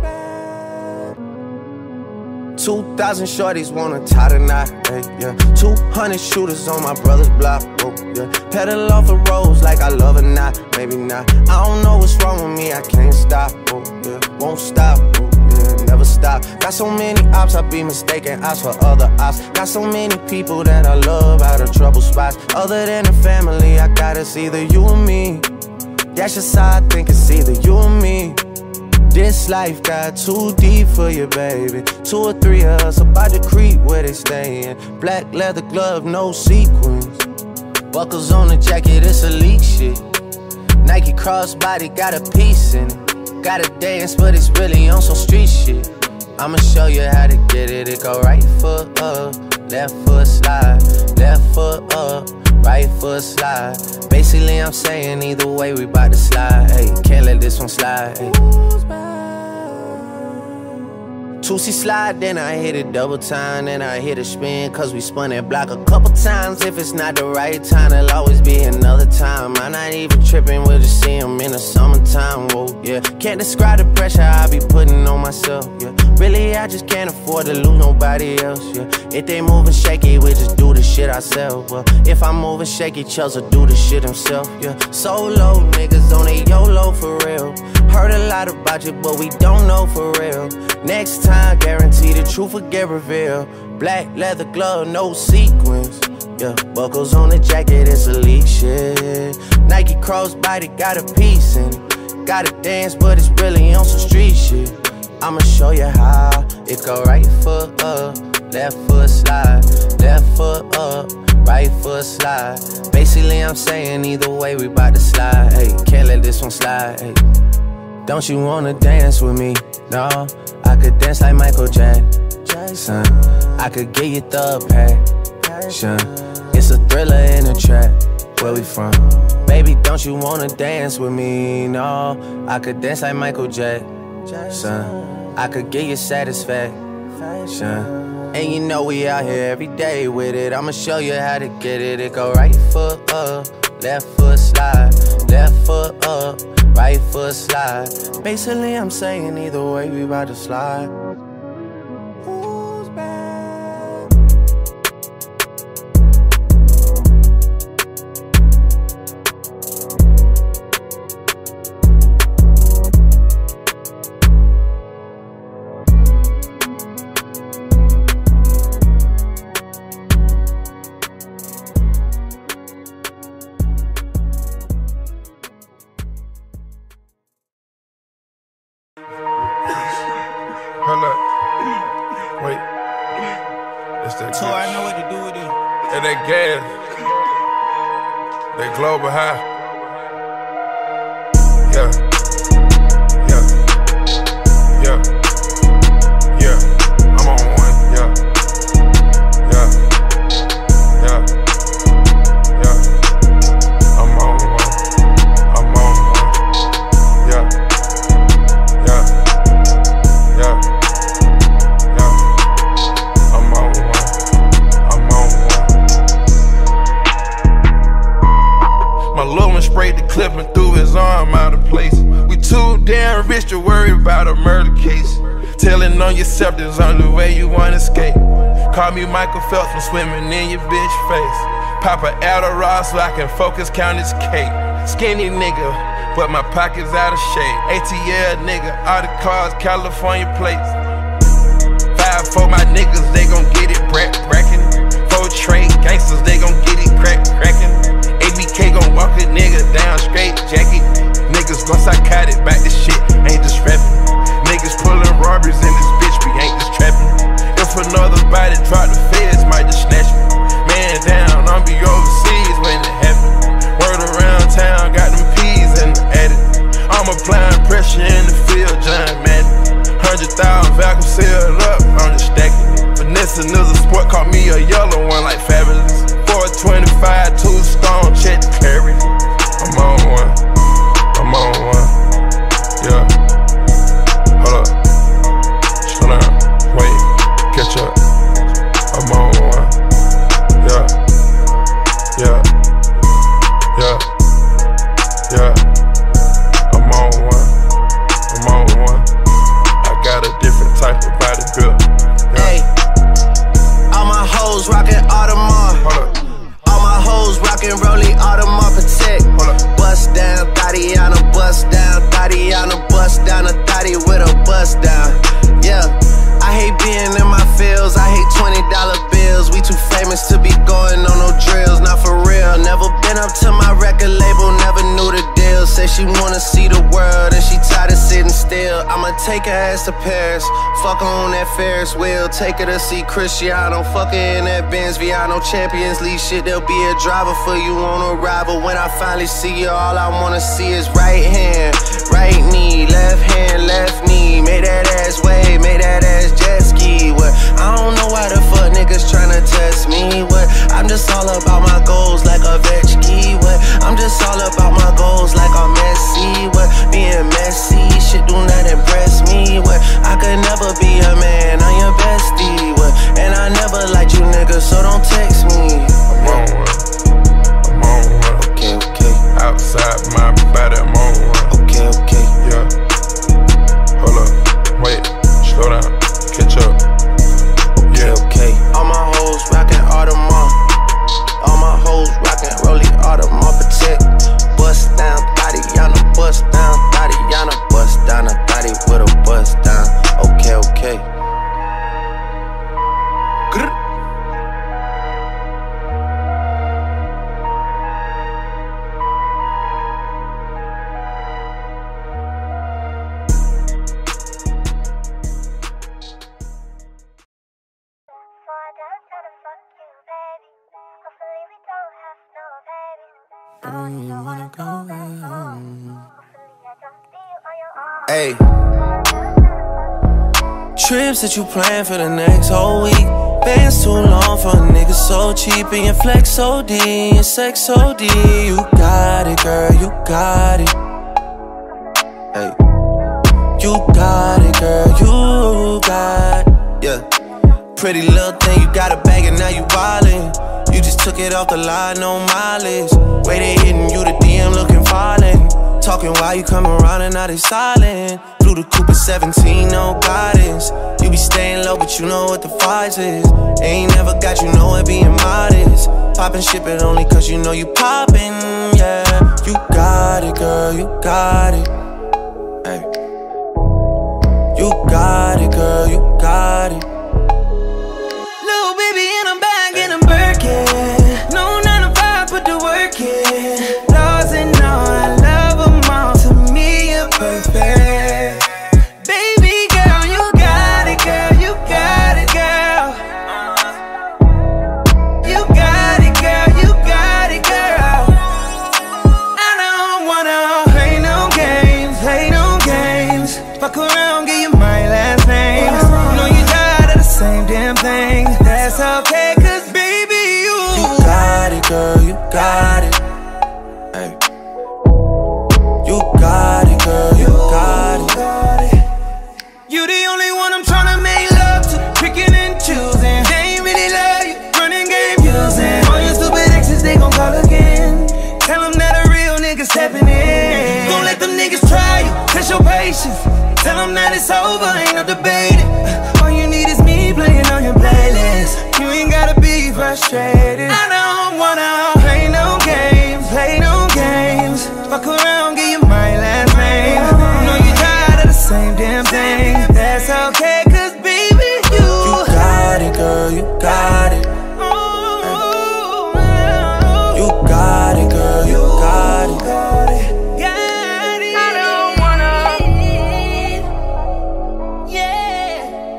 Two thousand shorties wanna tie the knot, hey, yeah. Two hundred shooters on my brother's block, oh, yeah. Pedal off the roads like I love or not, maybe not. I don't know what's wrong with me, I can't stop, oh, yeah. Won't stop, oh, yeah, never stop. Got so many ops, I be mistaken ops for other ops. Got so many people that I love out of trouble spots. Other than the family, I got it's either you or me. That's just how I think it's either you or me. This life got too deep for you, baby. Two or three of us about to creep where they stayin'. Black leather glove, no sequins. Buckles on the jacket, it's elite shit. Nike crossbody got a piece in it. Gotta dance, but it's really on some street shit. I'ma show you how to get it. It go right foot up, left foot slide. Left foot up, right foot slide. Basically, I'm saying either way, we bout to slide. Hey, can't let this one slide. Hey. two C slide, then I hit it double time, then I hit a spin, cause we spun that block a couple times. If it's not the right time, there'll always be another time. I'm not even tripping, we'll just see them in the summertime, whoa, yeah. Can't describe the pressure I be putting on myself, yeah. Really, I just can't afford to lose nobody else, yeah. If they moving shaky, we just do the shit ourselves, well. If I'm moving shaky, Chels will do the shit himself, yeah. Solo niggas on a YOLO for real. Heard a lot about you, but we don't know for real. Next time, guarantee the truth will get revealed. Black leather glove, no sequins. Yeah, buckles on the jacket, it's elite shit. Nike crossbody got a piece in it. Gotta dance, but it's really on some street shit. I'ma show you how. It go right foot up, left foot slide. Left foot up, right foot slide. Basically, I'm saying either way, we bout to slide. Hey, can't let this one slide. Hey. Don't you wanna dance with me? No, I could dance like Michael Jackson. I could get you the passion. It's a thriller in a trap. Where we from? Baby, don't you wanna dance with me? No, I could dance like Michael Jackson. I could get you satisfaction. And you know we out here every day with it. I'ma show you how to get it. It go right foot up, left foot slide. Left foot up, right foot slide. Basically, I'm saying either way, we bout to slide. Who's back? Hold up. Wait. It's that So I know what to do with it. And that gas. That global high. Yeah. Yeah. Yeah. Yeah. I'm on one. Yeah. Yeah. Yeah. Yeah. I'm on one. I'm on one. Yeah. Yeah. Yeah. Yeah. I'm on one. I'm on one. My little one sprayed the clip and threw his arm out of place. We too damn rich to worry about a murder case. Telling on yourself there's only way you wanna escape. Call me Michael Phelps from swimming in your bitch face. Pop a Adderall so I can focus, count his cake. Skinny nigga, but my pockets out of shape. A T L nigga, all the cars, California plates. Five for my niggas, they gon' get it brack brackin'. Four trade gangsters, they gon' get it crack crackin'. A B K gon' walk a nigga down straight jacket. Niggas gon' psychotic back this shit, ain't just rapping. Niggas pullin' robberies in this bitch, we ain't just trapping. If another body got a vacuum sealed up, I'm just stacking it. Vanessa Nizza Sport caught me a yellow one like Fabulous. four twenty-five, two stone, check the clarity. I'm on one, I'm on one, yeah. Hold up, slow down, wait, catch up. I'm on one, yeah, yeah, yeah, yeah. I'm on one, I'm on one. I got a different type of body build. Hey, all my hoes rockin' Audemars. All my hoes rockin' Rollie Audemars Protect. Bust down, Tatiana, bust down, Tatiana, bust down a thotty with a bust down. Yeah, I hate being in my fields, I hate twenty dollar bills. We too famous to be going on no drills, not for real. Never been up to my record label, never knew the deal. Say she wanna see the world and she tired of sitting still. I'ma take her ass to Paris, fuck her on that Ferris wheel. Take her to see Cristiano, fuck her in that Benz Viano. Champions League shit, there'll be a driver for you on arrival. When I finally see you, all I wanna see is right hand, right knee, left hand, left knee. Make that ass wave, make that ass jet ski. What? I don't know why the fuck niggas tryna test me. What? I'm just all about my goals like a Vetchki. What? I'm just all about my goals like I'm Messi. What? Being messy, shit do not impress me. What? I could never be a man, I'm your bestie. What? And I never liked you niggas, so don't text me. I'm on one, I'm on one. Okay, okay. Outside my body, I'm on one. Okay, okay. Yeah. Hold up, wait, slow down, catch up. Okay, okay. All my hoes rockin' Audemars. All my hoes rockin' Rollie Audemars Protect. Bust down, Tatiana, bust down, Tatiana, bust down a thotty with a bust down. Okay, okay. Grr. Hey, trips that you plan for the next whole week. Bands too long for a nigga so cheap. And your flex O D, and your sex O D. You got it, girl, you got it. Hey, you got it, girl, you got it. Yeah, pretty little thing, you got a bag and now you wildin'. You just took it off the line, no mileage. Way they hitting you, the D M looking violent. Talking while you come around and now they silent. Blew the coupe at seventeen, no guidance. You be staying low, but you know what the fight is. Ain't never got you know it being modest. Poppin' shit, but only cause you know you poppin', yeah. You got it, girl, you got it. Hey. You got it, girl, you got it. Little baby and I'm back in a Birkin. No nine to five, put the work in. Laws and all, I love them all. To me, you're perfect. Baby girl, you got it, girl, you got it, girl. You got it, girl, you got it, girl. I don't wanna play no games, play no games. Fuck around, give you my last name. You know you tired of the same damn thing. That's okay, cause baby, you You got it, girl, you got it. Hey. You got it, girl, you got it. You the only one I'm tryna make love to, picking and choosing. They ain't really love you, running game using. All your stupid exes, they gon' call again. Tell them that a real nigga stepping in. Don't let them niggas try you, test your patience. Tell them that it's over, ain't no debating. All you need is me playing on your playlist. You ain't gotta be frustrated. I don't wanna play no games, play no games. Fuck around, give you my last name. You know you tired of the same damn thing. That's okay, cause baby, you You got it, girl, you got it. You got it, girl, you got it. I don't wanna, yeah.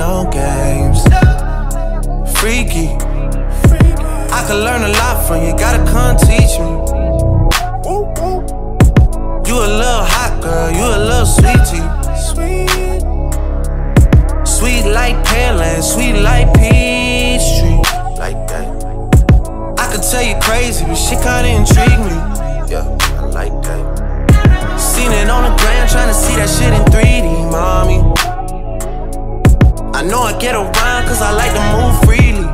no games. Freaky, I could learn a lot from you, gotta come teach me. You a little hot girl, you a little sweetie. Sweet, sweet like Pearland, sweet like Peachtree. Like that. I could tell you crazy, but shit kinda intrigue me. Yeah, I like that. Seen it on the gram, tryna see that shit in three D, mommy. I know I get around cause I like to move freely.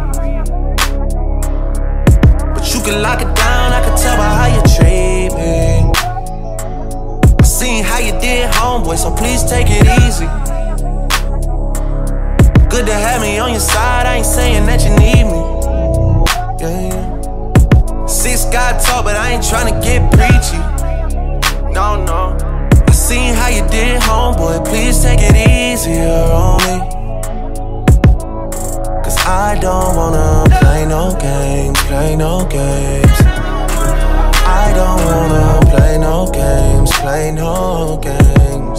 But you can lock it down, I can tell by how you treat me. I seen how you did, homeboy, so please take it easy. Good to have me on your side, I ain't saying that you need me. Yeah, yeah. Six God talk, but I ain't tryna get preachy. No, no. I seen how you did, homeboy, please take it easier on me. Cause I don't wanna play no games, play no games. I don't wanna play no games, play no games.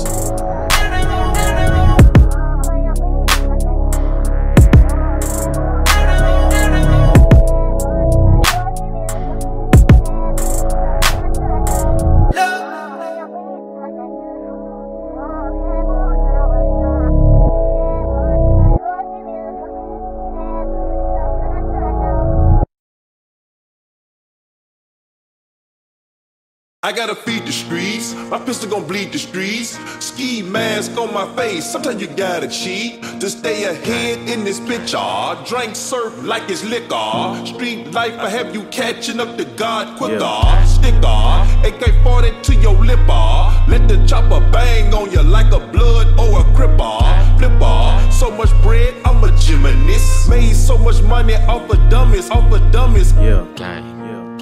I gotta feed the streets, my pistol gon' bleed the streets. Ski mask on my face, sometimes you gotta cheat to stay ahead in this picture. Drink surf like it's liquor. Street life, I have you catching up to God quicker. Yeah. Sticker, A K forty to your lipper. Let the chopper bang on you like a blood or a cripper. Flipper, so much bread, I'm a gymnast. Made so much money off of dummies, off of dummies. Yeah, gang.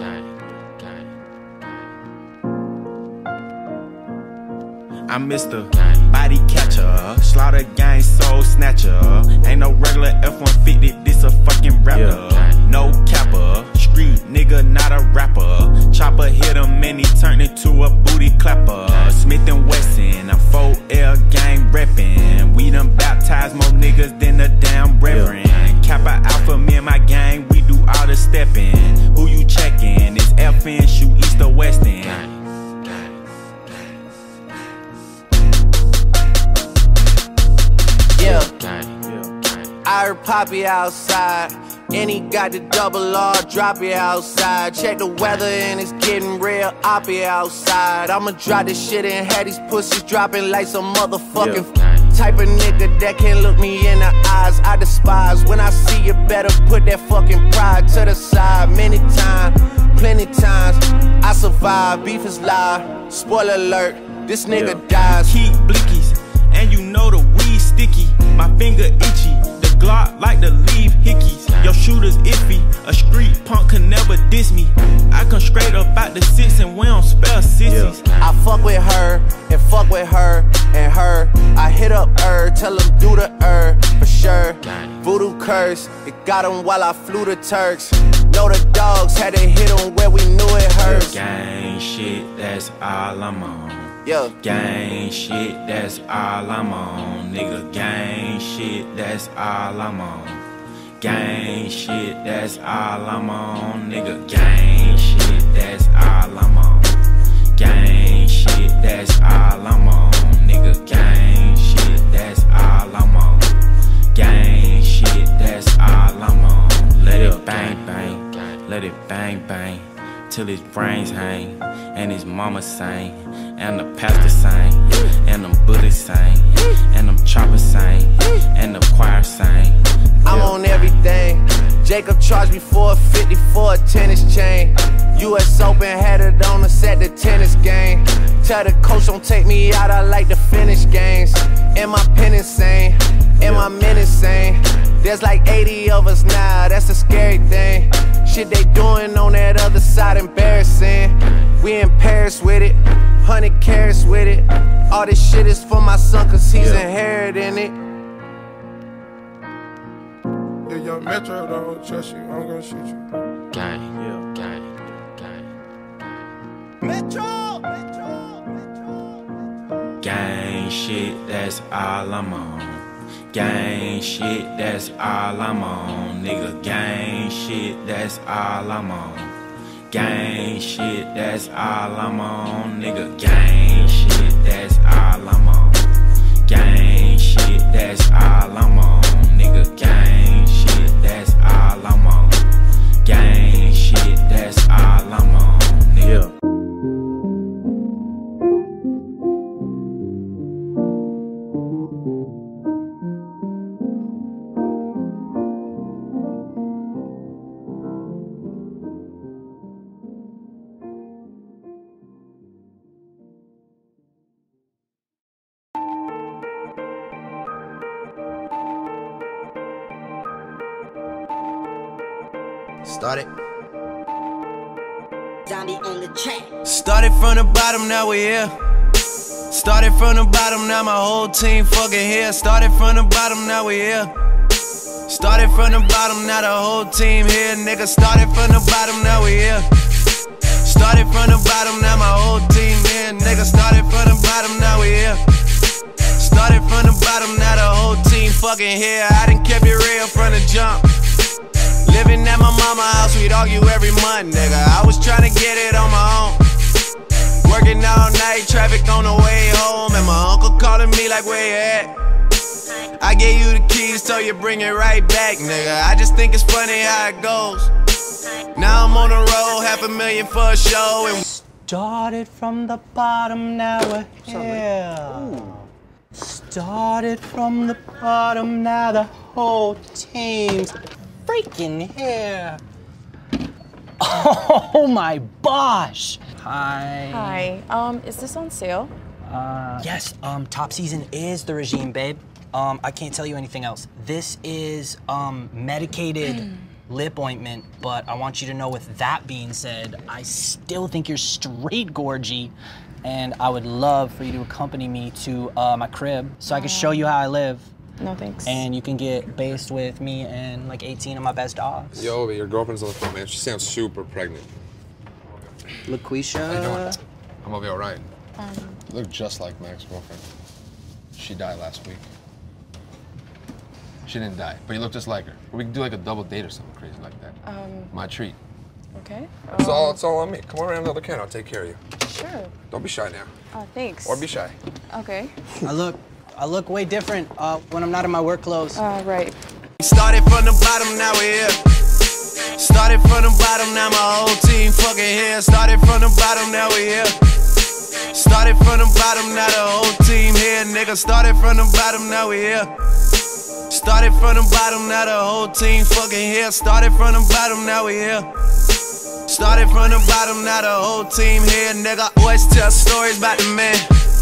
I'm Mister Body Catcher, Slaughter Gang Soul Snatcher. Ain't no regular F one fifty, this a fucking rapper. No capper, street nigga, not a rapper. Chopper hit him and he turned into a booty clapper. Smith and Wesson, I'm four L gang reppin'. We done baptized more niggas than a damn reverend. Kappa Alpha, me and my gang, we do all the steppin'. Who you checkin'? It's F N, shoot east or west end. Yeah, I heard Poppy outside, and he got the double R, drop it outside. Check the weather and it's getting real oppy outside. I'ma drop this shit and have these pussies dropping like some motherfucking yeah. Type of nigga that can't look me in the eyes. I despise when I see you, better put that fucking pride to the side. Many times, plenty times, I survive. Beef is live. Spoiler alert, this nigga yeah. dies. Keep blickies, and you know the weed sticky. My finger itchy, the Glock like to leave hickeys. Your shooter's iffy, a street punk can never diss me. I come straight up out the six and we don't spell sissies. I fuck with her, and fuck with her, and her. I hit up her, tell him do the her, for sure. Voodoo curse, it got him while I flew the Turks. Know the dogs had to hit him where we knew it hurts. Gang shit, that's all I'm on. Yeah. Gang shit, that's all I'm on. Nigga, gang shit, that's all I'm on. Gang shit, that's all I'm on. Nigga, gang shit, that's all I'm on. Gang shit, that's all I'm on. Nigga, gang shit, that's all I'm on. Gang shit, that's all I'm on. Let it bang bang, let it bang bang, till his brains hang, and his mama sang, and the pastor sang, and them Buddhists sang, and them choppers sang, and the choir sang. I'm on everything. Jacob charged me four fifty for a tennis chain. U S Open had it on us at the tennis game. Tell the coach don't take me out, I like to finish games. And my pen insane, and my men insane. There's like eighty of us now, that's the scary thing. Shit they doing on that other side embarrassing. We in Paris with it, hundred carats with it. All this shit is for my son cause he's yeah. inheriting it. Yeah, young Metro don't trust you, I'm gonna shoot you. Gang, yeah, gang, gang. Metro, Metro, Gang shit, that's all I'm on. Gang shit, that's all I'm on. Nigga, gang shit, that's all I'm on. Gang shit, that's all I'm on. Nigga, gang shit, that's all I'm on. Gang shit, that's all I'm on. Nigga, gang shit, that's all I'm on. Gang shit, that's all I'm on. Nigga. Started. Zombie on the track. Started from the bottom, now we here. Started from the bottom, now my whole team fucking here. Started from the bottom, now we here. Started from the bottom, now the whole team here. Nigga, started from the bottom, now we here. Started from the bottom, now my whole team here. Nigga, started from the bottom, now we here. Started from the bottom, now the whole team fucking here. I done kept it real from the jump. Living at my mama's house, we'd argue every month, nigga. I was trying to get it on my own. Working all night, traffic on the way home, and my uncle calling me like, where you at? I gave you the keys, so you bring it right back, nigga. I just think it's funny how it goes. Now I'm on the road, half a million for a show, and started from the bottom, now we're here. Started from the bottom, now the whole team's freaking here. Oh my gosh. Hi. Hi. Um, is this on sale? Uh, yes. Um, top season is the regime, babe. Um, I can't tell you anything else. This is um medicated lip ointment, but I want you to know, with that being said, I still think you're straight gorgy, and I would love for you to accompany me to uh, my crib so I can show you how I live. No thanks. And you can get based with me and like eighteen of my best dogs. Yo, your girlfriend's on the phone, man. She sounds super pregnant. LaQuisha. How you doing? I'm gonna be all right. Um, You look just like my ex-girlfriend. She died last week. She didn't die, but you look just like her. We can do like a double date or something crazy like that. Um, My treat. okay. It's Um, all, it's all on me. Come on around another can. I'll take care of you. Sure. Don't be shy now. Uh, thanks. Or be shy. Okay. I look, I look way different uh, when I'm not in my work clothes. Uh, right. Started from the bottom, now we're here. Started from the bottom, now my whole team fucking here. Started from the bottom, now we here. Started from the bottom, now the whole team here. Nigga, started from the bottom, now we here. Started from the bottom, now the whole team fucking here. Started from the bottom, now we here. Started from the bottom, now the whole team here. Nigga, always tell stories about the man.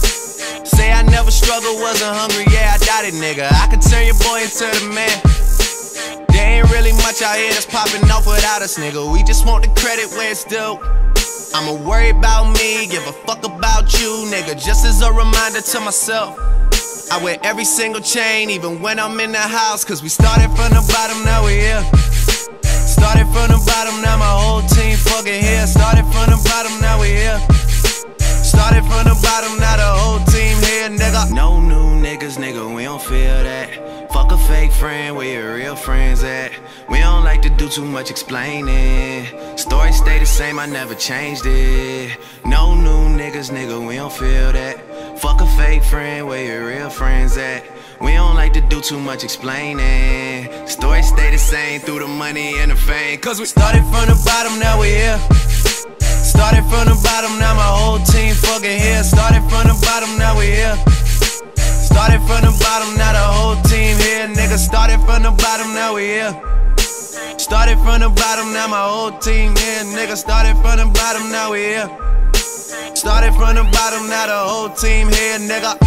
Say I never struggled, wasn't hungry, yeah, I doubt it, nigga. I could turn your boy into the man. There ain't really much out here that's popping off without us, nigga. We just want the credit where it's due. I'ma worry about me, give a fuck about you, nigga. Just as a reminder to myself, I wear every single chain, even when I'm in the house. Cause we started from the bottom, now we here. Started from the bottom, now my whole team fucking here. Started from the bottom, now we here. Started from the bottom, now the whole team here, nigga. No new niggas, nigga, we don't feel that. Fuck a fake friend, where your real friends at? We don't like to do too much explaining. Story stay the same, I never changed it. No new niggas, nigga, we don't feel that. Fuck a fake friend, where your real friends at? We don't like to do too much explaining. Story stay the same through the money and the fame. Cause we started from the bottom, now we here. Started from the bottom, now my whole team fucking here. Started from the bottom, now we here. Started from the bottom, now the whole team here. Nigga, started from the bottom, now we here. Started from the bottom, now my whole team here. Nigga, started from the bottom, now we here. Started from the bottom, now the whole team here, nigga.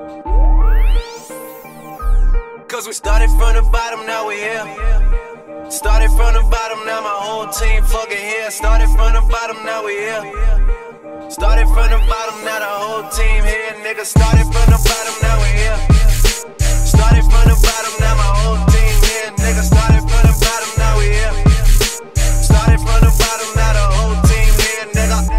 Cause we started from the bottom, now we here. Started from the bottom, now my whole team fucking here. Started from the bottom, now we here. Started from the bottom, now the whole team here. Nigga, started from the bottom, now we here. Started from the bottom, now my whole team here. Nigga, started from the bottom, now we here. Started from the bottom, now the whole team here. Nigga.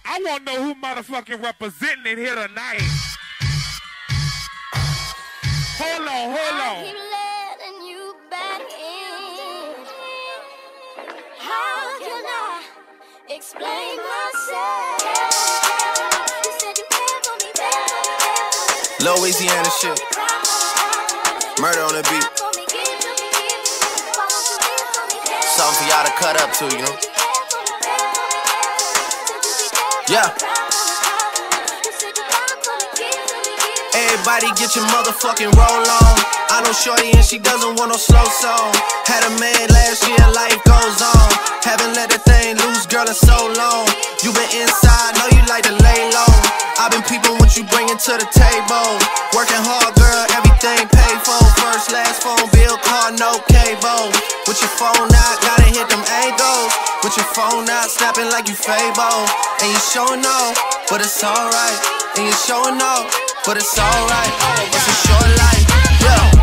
I want to know who motherfucking representing it here tonight. Hold on, hold on. Keep letting you back in. How can I explain myself? You said you cared for me, baby. Louisiana shit. Murder on the beat. Something for y'all to cut up to, you know? Yeah. Everybody get your motherfucking roll on. I know shorty and she doesn't want no slow song. Had a man last year, life goes on. Haven't let that thing loose, girl, in so long. You been inside, know you like to lay low. I've been peeping what you bringing to the table. Working hard, girl, everything paid for. First, last phone bill, car, no cable. With your phone out, gotta hit them angles. With your phone out, snapping like you Fable. And you showing off, but it's alright. And you showing off, but it's alright. It's a short life, yeah.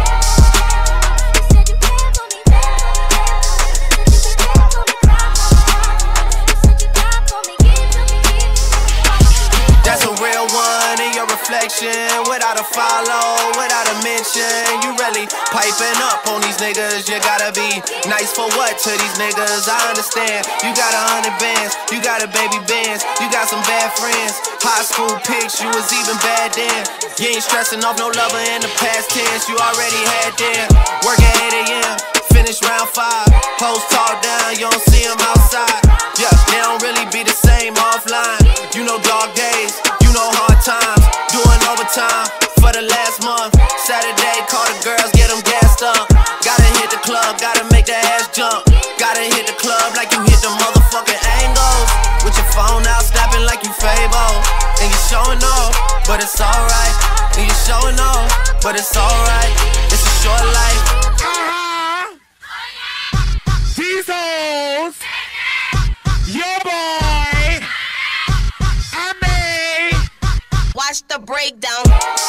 That's a real one in your reflection. Without a follow, without a mention. You really piping up on these niggas. You gotta be nice for what to these niggas? I understand. You got a hundred bands, you got a baby bands, you got some bad friends. High school pics, you was even bad then. You ain't stressing off no lover in the past tense. You already had them. Work at eight A M, finish round five. Post talk down, you don't see them outside. Yeah, they don't really be the same offline. You know dog days, you know hard times. Doing overtime for the last month. Saturday, call the girls, get them gassed up. Gotta hit the club, gotta make that ass jump. Gotta hit the club like you hit the motherfucking angles. With your phone out, snapping like you Fable. And you showing off, but it's alright. And you showing off, but it's alright. It's a short life. Uh-huh. These hoes. Your boy. I made. Watch the breakdown.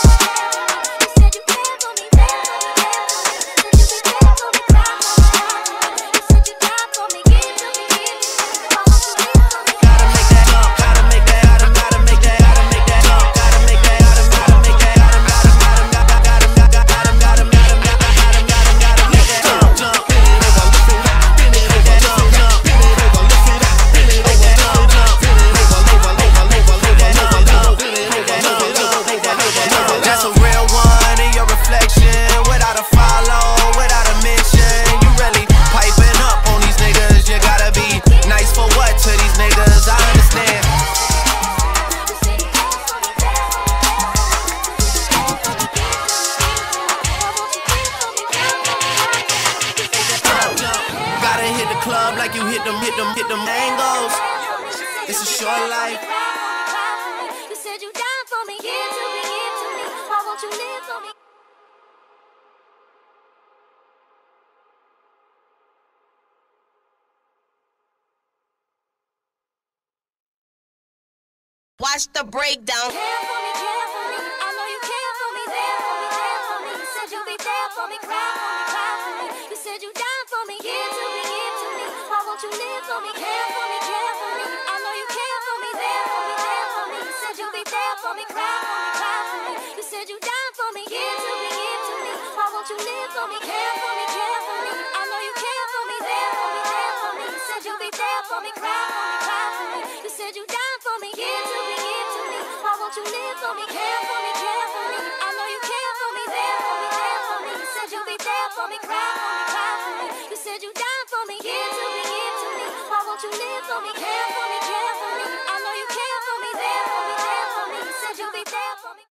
Watch the breakdown. Care for me, care for me. I know you care for me, there for me, there for me. You said you'd be there for me, cry for me, cry for me. You said you died for me, give to me, give to me. Why won't you live for me, care for me, care for me. I know you care for me, there for me, there for me. You said you'd be there for me, cry for me, cry for me. You said you died for me, give to me, give to me. Why won't you live for me, care for me, care for me. I know you care for me, there for me, there for me. You said you'd be there for me, cry for me, cry for me. You said you died for me, give to me, give to me. Why won't you live for me, care for me, care for me. I know you care for me, there for me, there for me. You said you'd be there for me, cry for me, cry for me. You said you died for me, give to me, give to me. Why won't you live for me, care for me, care for me. I know you care for me, there for me, there for me. You said you'd be there for me.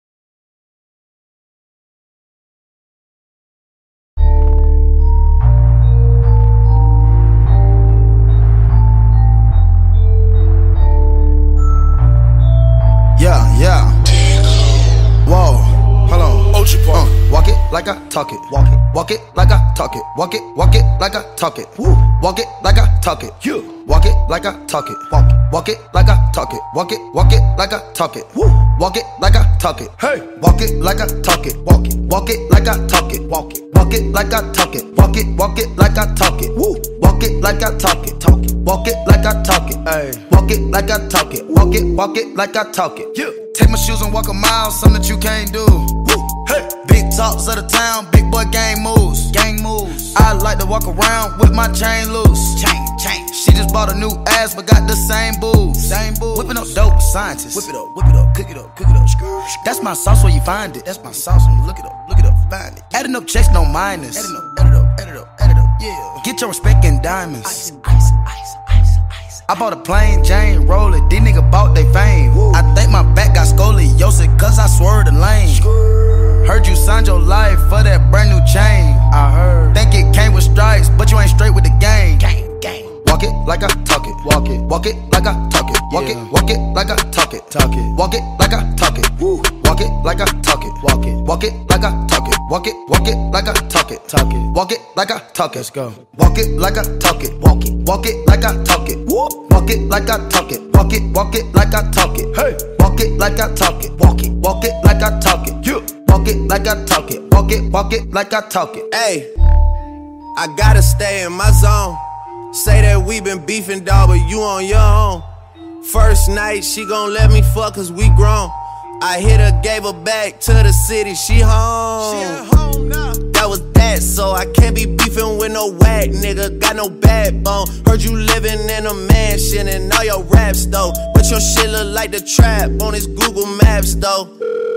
Yeah, yeah. Whoa, hold on. Uh, walk it like I talk it. Walk it. Walk it like I talk it. Walk it. Walk it like I talk it. Woo. Walk it like I talk it. You. Walk it like I talk it. Walk it. Walk it like I talk it. Walk it. Walk it like I talk it. Woo. Walk it like I talk it. Hey. Walk it like I talk it. Walk it. Walk it like I talk it. Walk it. Walk it like I talk it. Walk it. Walk it like I talk it. Woo. Walk it like I talk it. Talk it. walk it like I talk it. Ay. Walk it like I talk it. Walk it, walk it like I talk it. Yeah. Take my shoes and walk a mile, something that you can't do. Woo. Hey. Big talks of the town, big boy gang moves. Gang moves. I like to walk around with my chain loose. Chain, chain. She just bought a new ass, but got the same boobs. Same boobs. Whipping up dope scientists. Whip it up, whip it up, cook it up, cook it up. That's my sauce where you find it. That's my sauce when you look it up, look it up, find it. Adding up checks, no minus. Adding up, add it up, add it up, add it up, yeah. Get your respect in diamonds. Ice, ice, ice, ice, ice. I bought a plain Jane, roll it. These niggas bought they fame. Woo. I think my back got scoliosis, cause I swerved the lane. Heard you signed your life for that brand new chain. I heard. Think it came with stripes, but you ain't straight with the game. Gang, gang. Walk it like I talk it. Walk it. Walk it like I talk it. Walk yeah. it. Walk it like I talk it. Talk it. Walk it like I talk it. Woo. Walk it like I talk it. Walk it. Walk it like I talk it. Walk it. Walk it like I talk it. Talk it. Walk it like I talk it. Let's go. Walk it like I talk it. Walk it. Walk it like I talk it. Woo. Walk it like I talk it. Walk it. Walk it like I talk it. Hey. Walk it like I talk it. Walk it. Walk it like I talk it. Yeah. Walk it like I talk it. Walk it. Walk it like I talk it. Hey, I gotta stay in my zone. Say that we been beefing, dawg, but you on your own. First night, she gon' let me fuck cause we grown. I hit her, gave her back to the city, she home. She at home now. That was that, so I can't be beefing with no whack nigga, got no backbone. Heard you living in a mansion and all your raps though, but your shit look like the trap on his Google Maps though.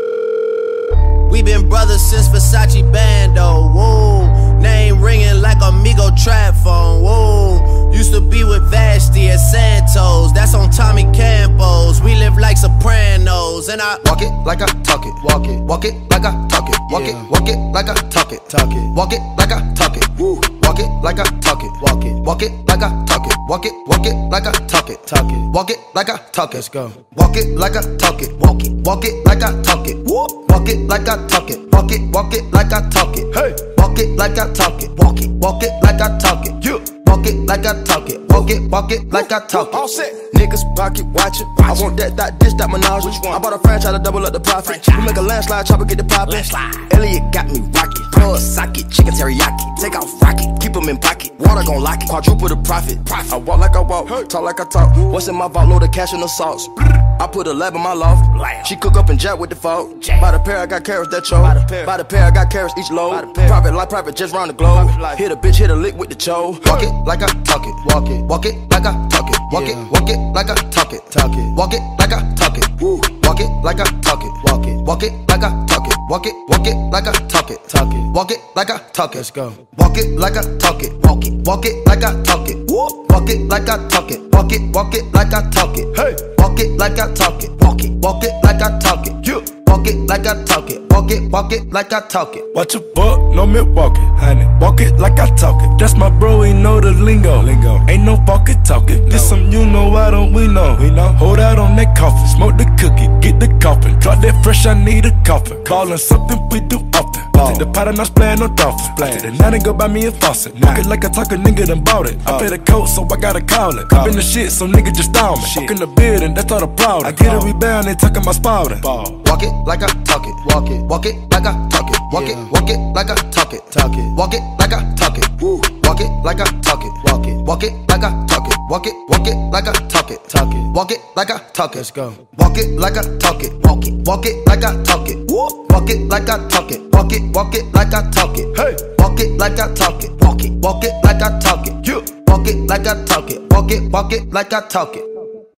We been brothers since Versace Bando, whoa. Name ringing like Amigo trap phone, whoa. Used to be with Vashti at Santos, that's on Tommy Campos. We live like Sopranos, and I walk it like I talk it, walk it, walk it like I talk it, walk yeah. it, walk it like I talk it, talk it, walk it like I talk it, woo. Walk it like I talk it, walk it, walk it like I talk it, walk it, walk it like I talk it, talk it, walk it like I talk it. Let's go. Walk it like I talk it, walk it, walk it like I talk it, woo. Walk it like I talk it, walk it, walk it like I talk it, hey. Walk it like I talk it, walk it, walk it like I talk it, yeah. Walk it like I talk it, walk it, walk it like I talk it. All set. Niggas pocket watch it. I want that, that, this, that menage. Which one? I bought a franchise to double up the profit. We make a landslide, chopper get the poppin'. Elliot got me rocket. Plug socket, chicken teriyaki. Take off rocket, keep them in pocket. Water gon' lock it, quadruple the profit. profit. I walk like I walk, talk like I talk. What's in my vault, load of cash and the sauce. I put a lab in my loft. She cook up and jack with the fault. By the pair, I got carrots that choke. By the pair, By the pair I got carrots each load. Private life, private just round the globe. Hit a bitch, hit a lick with the cho. Walk it like I talk it, walk it, walk it like I talk it, walk yeah. it, walk it like I talk it, talk it, walk it like I talk it, woo. Walk it like I talk it, walk it, walk it like I talk it, walk it, walk it like I talk it, talk it, walk it like I talk it. Let's go. Walk it like I talk it, walk it, walk it like I talk it, woo. Walk it like I talk it, walk it, walk it like I talk it, hey. Walk it like I talk it, walk it, walk it like I talk it, yeah. Walk it like I talk it, walk it, walk it like I talk it. Watch a buck, no Milwaukee, honey. Walk it like I talk it. That's my bro, he know the lingo. lingo. Ain't no pocket talking. No. This some you know, why don't we know? We know. Hold out on that coffin, smoke the cookie, get the coffin. Drop that fresh, I need a coffin. Callin' something we do often. Take the pot and I splayin' no dolphin. Take the night and go buy me a faucet. Nah. Walk it like I talk a nigga done bought it. I pay the coat, so I gotta call it. Cop in the shit, so nigga just down me. Walk in the building, that's all the problem. I get a rebound, they talking my spouting. Walk it like I talk it, walk it, walk it like I talk it, walk yeah. it, walk it like I talk it, talk it, walk it like I talk it, woo. Walk it like I talk it, walk it, walk it like I talk it, walk it, walk it like I talk it, talk it, walk it like I talk it. Let's go. Walk it like I talk it, walk it, walk it like I talk it, woo. Walk it like I talk it, walk it, walk it like I talk it, hey. Walk it like I talk it, walk it, walk it like I talk it, yeah. Walk it like I talk it, walk it, walk it like I talk it.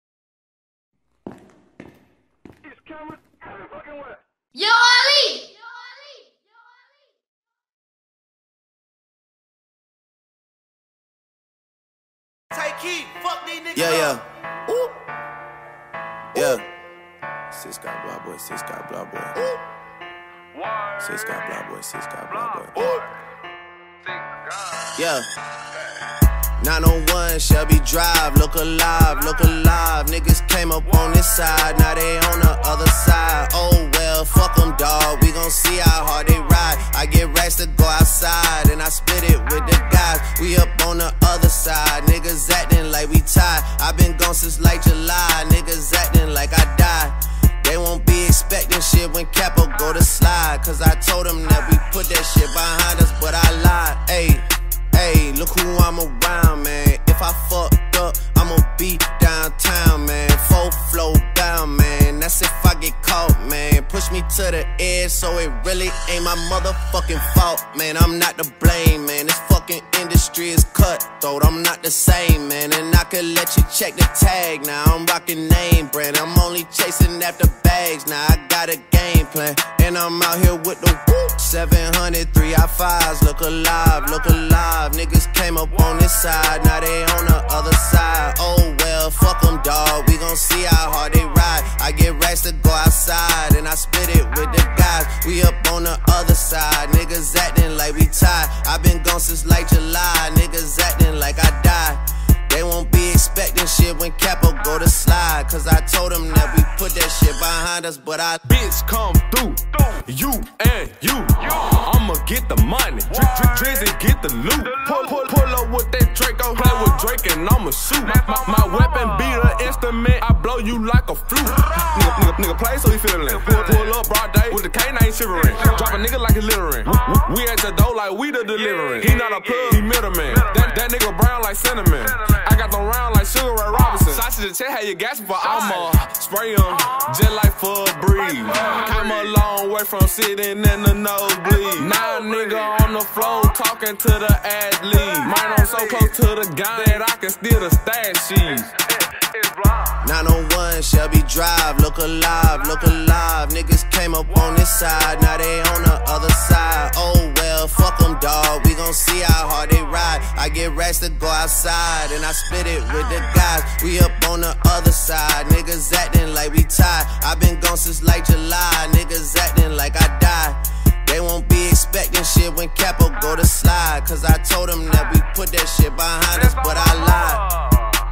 Yo, Ali! Take heat, fuck these niggas. Yeah, yeah. Ooh. Yeah. Sis got blah boy, sis got blah boy. Ooh. Sis got blah boy, sis got blah boy. Ooh. Yeah. nine oh one Shelby Drive, look alive, look alive. Niggas came up on this side, now they on the other side. Oh well, fuck them dawg, we gon' see how hard they ride. I get racks to go outside, and I split it with the guys. We up on the other side, niggas acting like we tied. I been gone since like July, niggas acting like I died. They won't be expecting shit when Capo go to slide, cause I told them that we put that shit behind us, but I lied. Ayy, ayy, look who I'm around, man. If I fucked up, pushed me to the edge, so it really ain't my motherfucking fault. Man, I'm not to blame, man. This fucking industry is cutthroat. I'm not the same, man. And I could let you check the tag. Now I'm rocking name brand. I'm only chasing after bags. Now I got a game plan. And I'm out here with the whoop. seven hundred, three I fives. Look alive, look alive. Niggas came up on this side. Now they on the other side. Oh well, fuck them, dawg. We gon' see how hard they ride. I get racks to go outside, and I split it with the guys. We up on the other side. Niggas acting like we tied. I been gone since like July. Niggas acting like I died. They won't be expecting shit when Capo go to slide. Cause I told them that we put that shit behind us, but I bitch come through, you and you. I'ma get the money, Dri Dri Drizzy get the loot. Pull, pull, pull up with that Draco, play with Drake and I'ma shoot. My, my weapon be the instrument, I blow you like a flute. Nigga, nigga, nigga play so he feelin'. Pull, pull up broad day with the canine shivering. Drop a nigga like he littering. We, we at the door like we the delivering. He not a plug, he middleman. That, that nigga brown like cinnamon. I got them round like Sugar Ray Robinson. Sausage the check, how you gasping for I'ma spray them just like for a breeze. Came a long way from sitting in the nosebleed. Now nigga on the floor talking to the athlete. Mine I'm so close to the gun that I can steal the stash sheets. nine oh one Shelby Drive, look alive, look alive. Niggas came up on this side, now they on the other side. Oh well, fuck them, dawg. We gon' see how hard they ride. I get racks to go outside, and I split it with the guys. We up on the other side. Niggas acting like we tied. I been gone since like July. Niggas acting like I died. They won't be expecting shit when Capo go to slide. Cause I told them that we put that shit behind us, but I lied.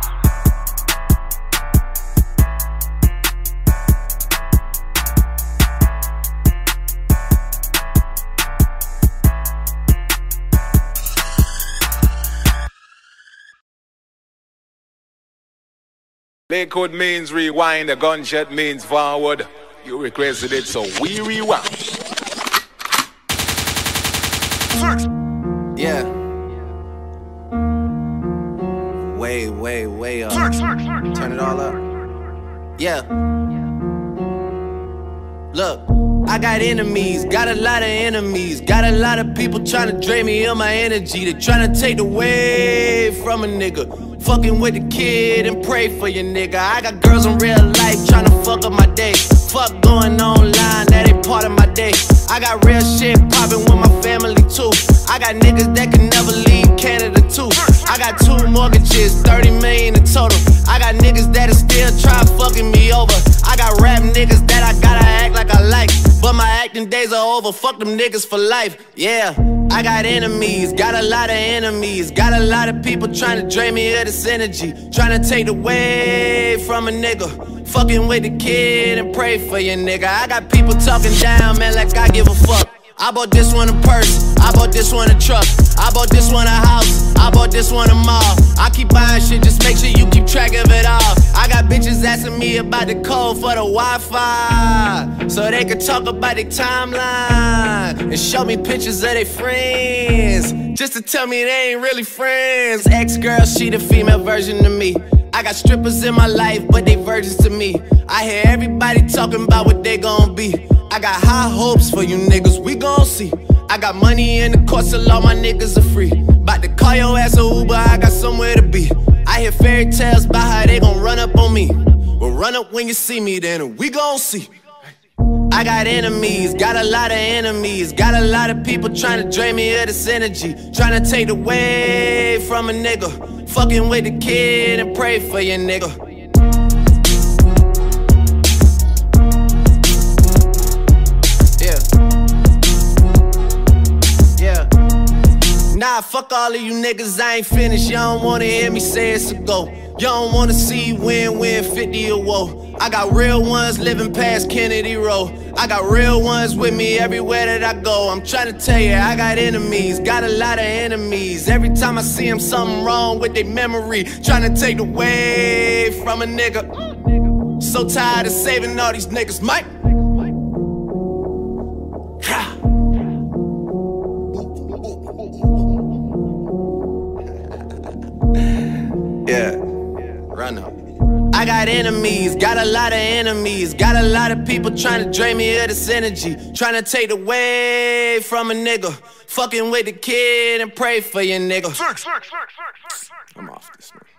Lakewood means rewind, a gunshot means forward. You requested it, so we rewind. Yeah. Way, way, way up. Turn it all up. Yeah. Look, I got enemies, got a lot of enemies. Got a lot of people trying to drain me of my energy. They trying to take away from a nigga. Fucking with the kid and pray for your nigga. I got girls in real life trying to fuck up my day. Fuck going online, that ain't part of my day. I got real shit poppin' with my family too. I got niggas that can never leave Canada too. I got two mortgages, thirty million in total. I got niggas that'll still try fucking me over. I got rap niggas that I gotta act like I like, but my acting days are over. Fuck them niggas for life, yeah. I got enemies, got a lot of enemies. Got a lot of people trying to drain me of this energy. Trying to take away from a nigga. Fucking with the kid and pray for your nigga. I got people talking down, man, like I give a fuck. I bought this one a purse, I bought this one a truck, I bought this one a house, I bought this one a mall. I keep buying shit, just make sure you keep track of it all. I got bitches asking me about the code for the Wi-Fi, so they can talk about their timeline and show me pictures of their friends, just to tell me they ain't really friends. Ex-girl, she the female version of me. I got strippers in my life, but they virgins to me. I hear everybody talking about what they gon' be. I got high hopes for you niggas, we gon' see. I got money in the course, so all my niggas are free. Bout to call your ass a Uber, I got somewhere to be. I hear fairy tales about how they gon' run up on me. Well, run up when you see me, then we gon' see. I got enemies, got a lot of enemies. Got a lot of people trying to drain me of this energy. Trying to take away from a nigga. Fucking with the kid and pray for your nigga. Nah, fuck all of you niggas, I ain't finished. Y'all don't wanna hear me say it's a go. Y'all don't wanna see win-win fifty or woe. I got real ones living past Kennedy Road. I got real ones with me everywhere that I go. I'm trying to tell you, I got enemies, got a lot of enemies. Every time I see them, something wrong with their memory. Trying to take away from a nigga. So tired of saving all these niggas, Mike. Yeah, run up. I got enemies, got a lot of enemies, got a lot of people trying to drain me of this energy, trying to take away from a nigga, fucking with the kid and pray for your nigga. I'm off this one.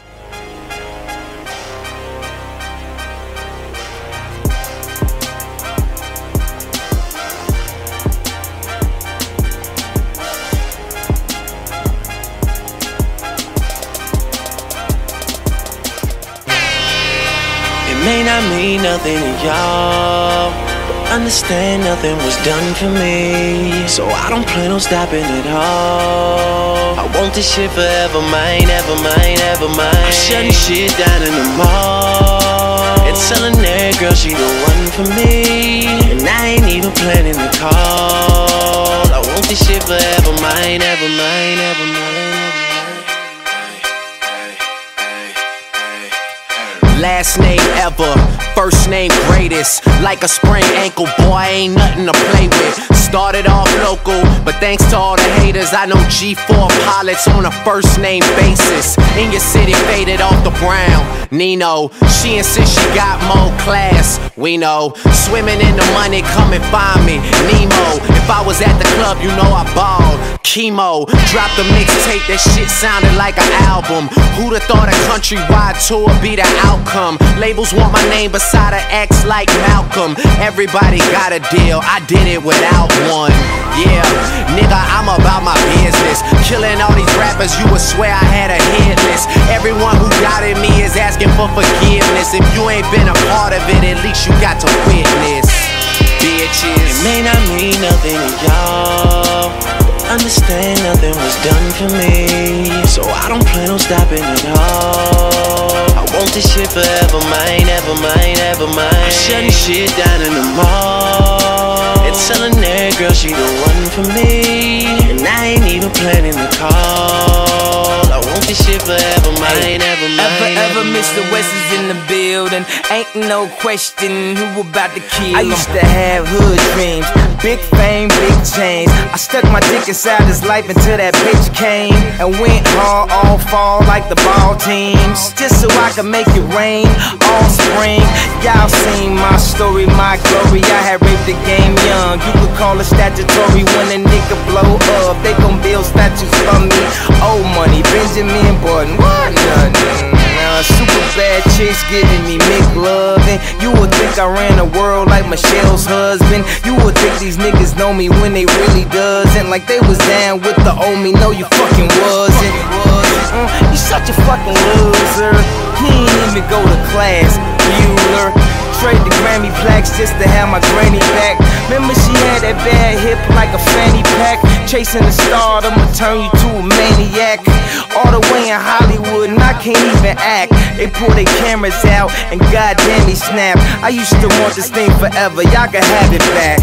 May not mean nothing to y'all, but understand nothing was done for me, so I don't plan on stopping at all. I want this shit forever, mine, ever mine, ever mine. I'm shutting shit down in the mall and telling that girl she the one for me, and I ain't even planning to call. I want this shit forever, mine, ever mine, ever mine. Last name ever, first name greatest. Like a sprained ankle, boy, ain't nothing to play with. Started off local, but thanks to all the haters, I know G four pilots on a first name basis. In your city, faded off the brown. Nino, she insists she got more class. We know, swimming in the money, come and find me. Nemo, if I was at the club, you know I balled. Chemo, dropped a mixtape, that shit sounded like an album. Who'da thought a countrywide tour be the outcome? Labels want my name beside an X like Malcolm. Everybody got a deal, I did it without one. Yeah, nigga, I'm about my business. Killing all these rappers, you would swear I had a hit list. Everyone who doubted me is asking for forgiveness. If you ain't been a part of it, at least you got to witness. Bitches, it may not mean nothing to y'all, understand nothing was done for me, so I don't plan on stopping at all. I want this shit forever, mine, ever mine, ever mine. I'm shutting shit down in the mall and telling that girl she the one for me, and I ain't even planning to call. I want this shit forever, mine, ever mine. Ever, ever, Mister West is in the building. Ain't no question who about to kill him. I used to have hood dreams, big fame, big chains. I stuck my dick inside his life until that bitch came and went hard all fall like the ball teams, just so I could make it rain all spring. Y'all seen my story, my glory. I had raped the game young. You could call it statutory when a nigga blow up. They gon' build statues for me. Old money, Benjamin Button, what nothing. Now super bad chicks giving me McLovin'. You would think I ran the world like Michelle's husband. You would think these niggas know me when they really doesn't. Like they was down with the old me, no you fucking wasn't. Mm, you such a fucking loser. He ain't even go to class, Bueller. Trade the Grammy plaques just to have my granny back. Remember she had that bad hip like a fanny pack. Chasing the star, I'ma turn you to a maniac. All the way in Hollywood and I can't even act. They pull their cameras out and goddamn he snap. I used to want this thing forever, y'all can have it back.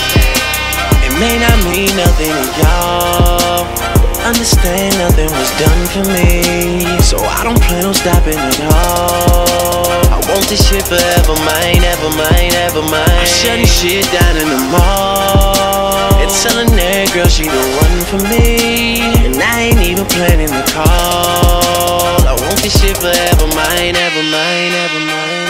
It may not mean nothing to y'all, understand nothing was done for me, so I don't plan on stopping at all. I want this shit forever, mine, ever mine, ever mine. I'm shutting shit down in the mall and telling that girl she the one for me, and I ain't even planning to call. I want this shit forever, mine, ever mine, ever mine.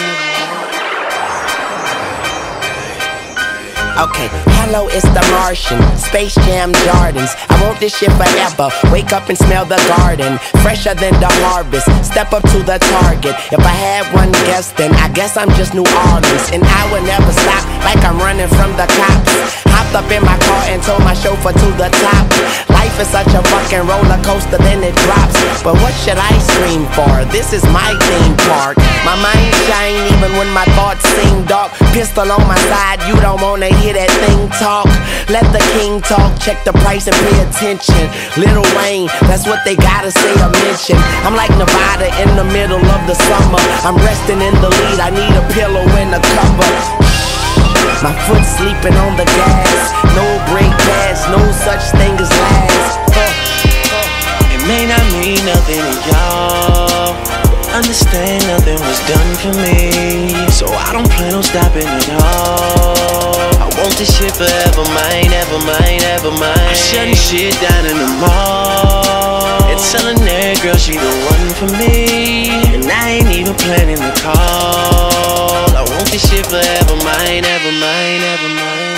Okay, hello, it's the Martian, Space Jam Jordans. I want this shit forever, wake up and smell the garden, fresher than the harvest, step up to the target. If I had one guess, then I guess I'm just New Orleans, and I would never stop like I'm running from the cops. Hopped up in my car and told my chauffeur to the top. Life is such a fucking roller coaster, then it drops. But what should I scream for? This is my theme park. My mind shine even when my thoughts seem dark. Pistol on my side, you don't wanna hear that thing talk. Let the king talk, check the price and pay attention. Lil Wayne, that's what they gotta say or mention. I'm like Nevada in the middle of the summer. I'm resting in the lead, I need a pillow and a cover. My foot sleeping on the gas, no brake pads, no such thing as last. uh, uh. It may not mean nothing to y'all, understand nothing was done for me, so I don't plan on stopping at all. I want this shit forever, mine, ever mine, ever mine. I'm shutting shit down in the mall It's telling every girl she the one for me, and I ain't even planning the call. I want this shit forever mine, ever mine, ever mine.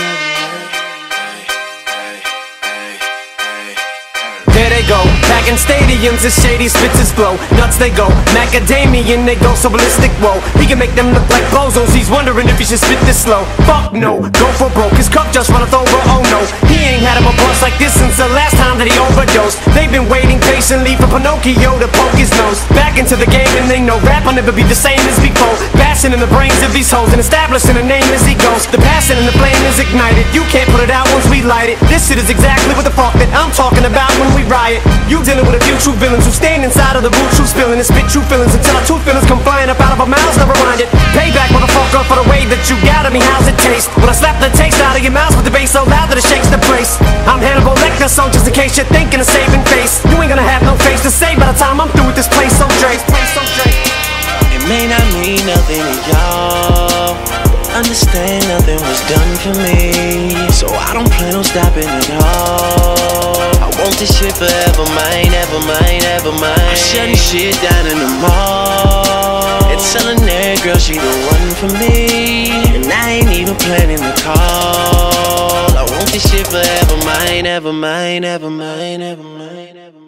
There they go, back in stadiums, as shady spits his flow. Nuts they go, macadamian, they go so ballistic, whoa. He can make them look like bozos, he's wondering if he should spit this slow. Fuck no, go for broke, his cup just runneth over, oh no. He ain't had him a bust like this since the last time that he overdosed. They've been waiting patiently for Pinocchio to poke his nose back into the game, and they know rap will never be the same as before. Bashing in the brains of these hoes and establishing a name as he goes. The passion and the flame is ignited, you can't put it out once we light it. This shit is exactly what the fuck that I'm talking about when we riot. You dealing with a few true villains who stand inside of the boot, true spilling and spit true feelings until our true feelings come flying up out of our mouths. Never mind it. Payback, motherfucker, for the way that you got at me. How's it taste? When I slap the taste out of your mouth with the bass so loud that it shakes the place. I'm Hannibal Lecter, so just in case you're thinking of saving face, you ain't gonna have no face to say by the time I'm through with this place. So Drake, so Drake. It may not mean nothing to y'all, understand nothing was done for me, so I don't plan on stopping at all. I want this shit forever mine, ever mine, ever mine. I'm shutting shit down in the mall. It's telling every girl she the one for me, and I ain't even planning the call. I want this shit forever mine, ever mine, ever mine, ever mine, ever mine.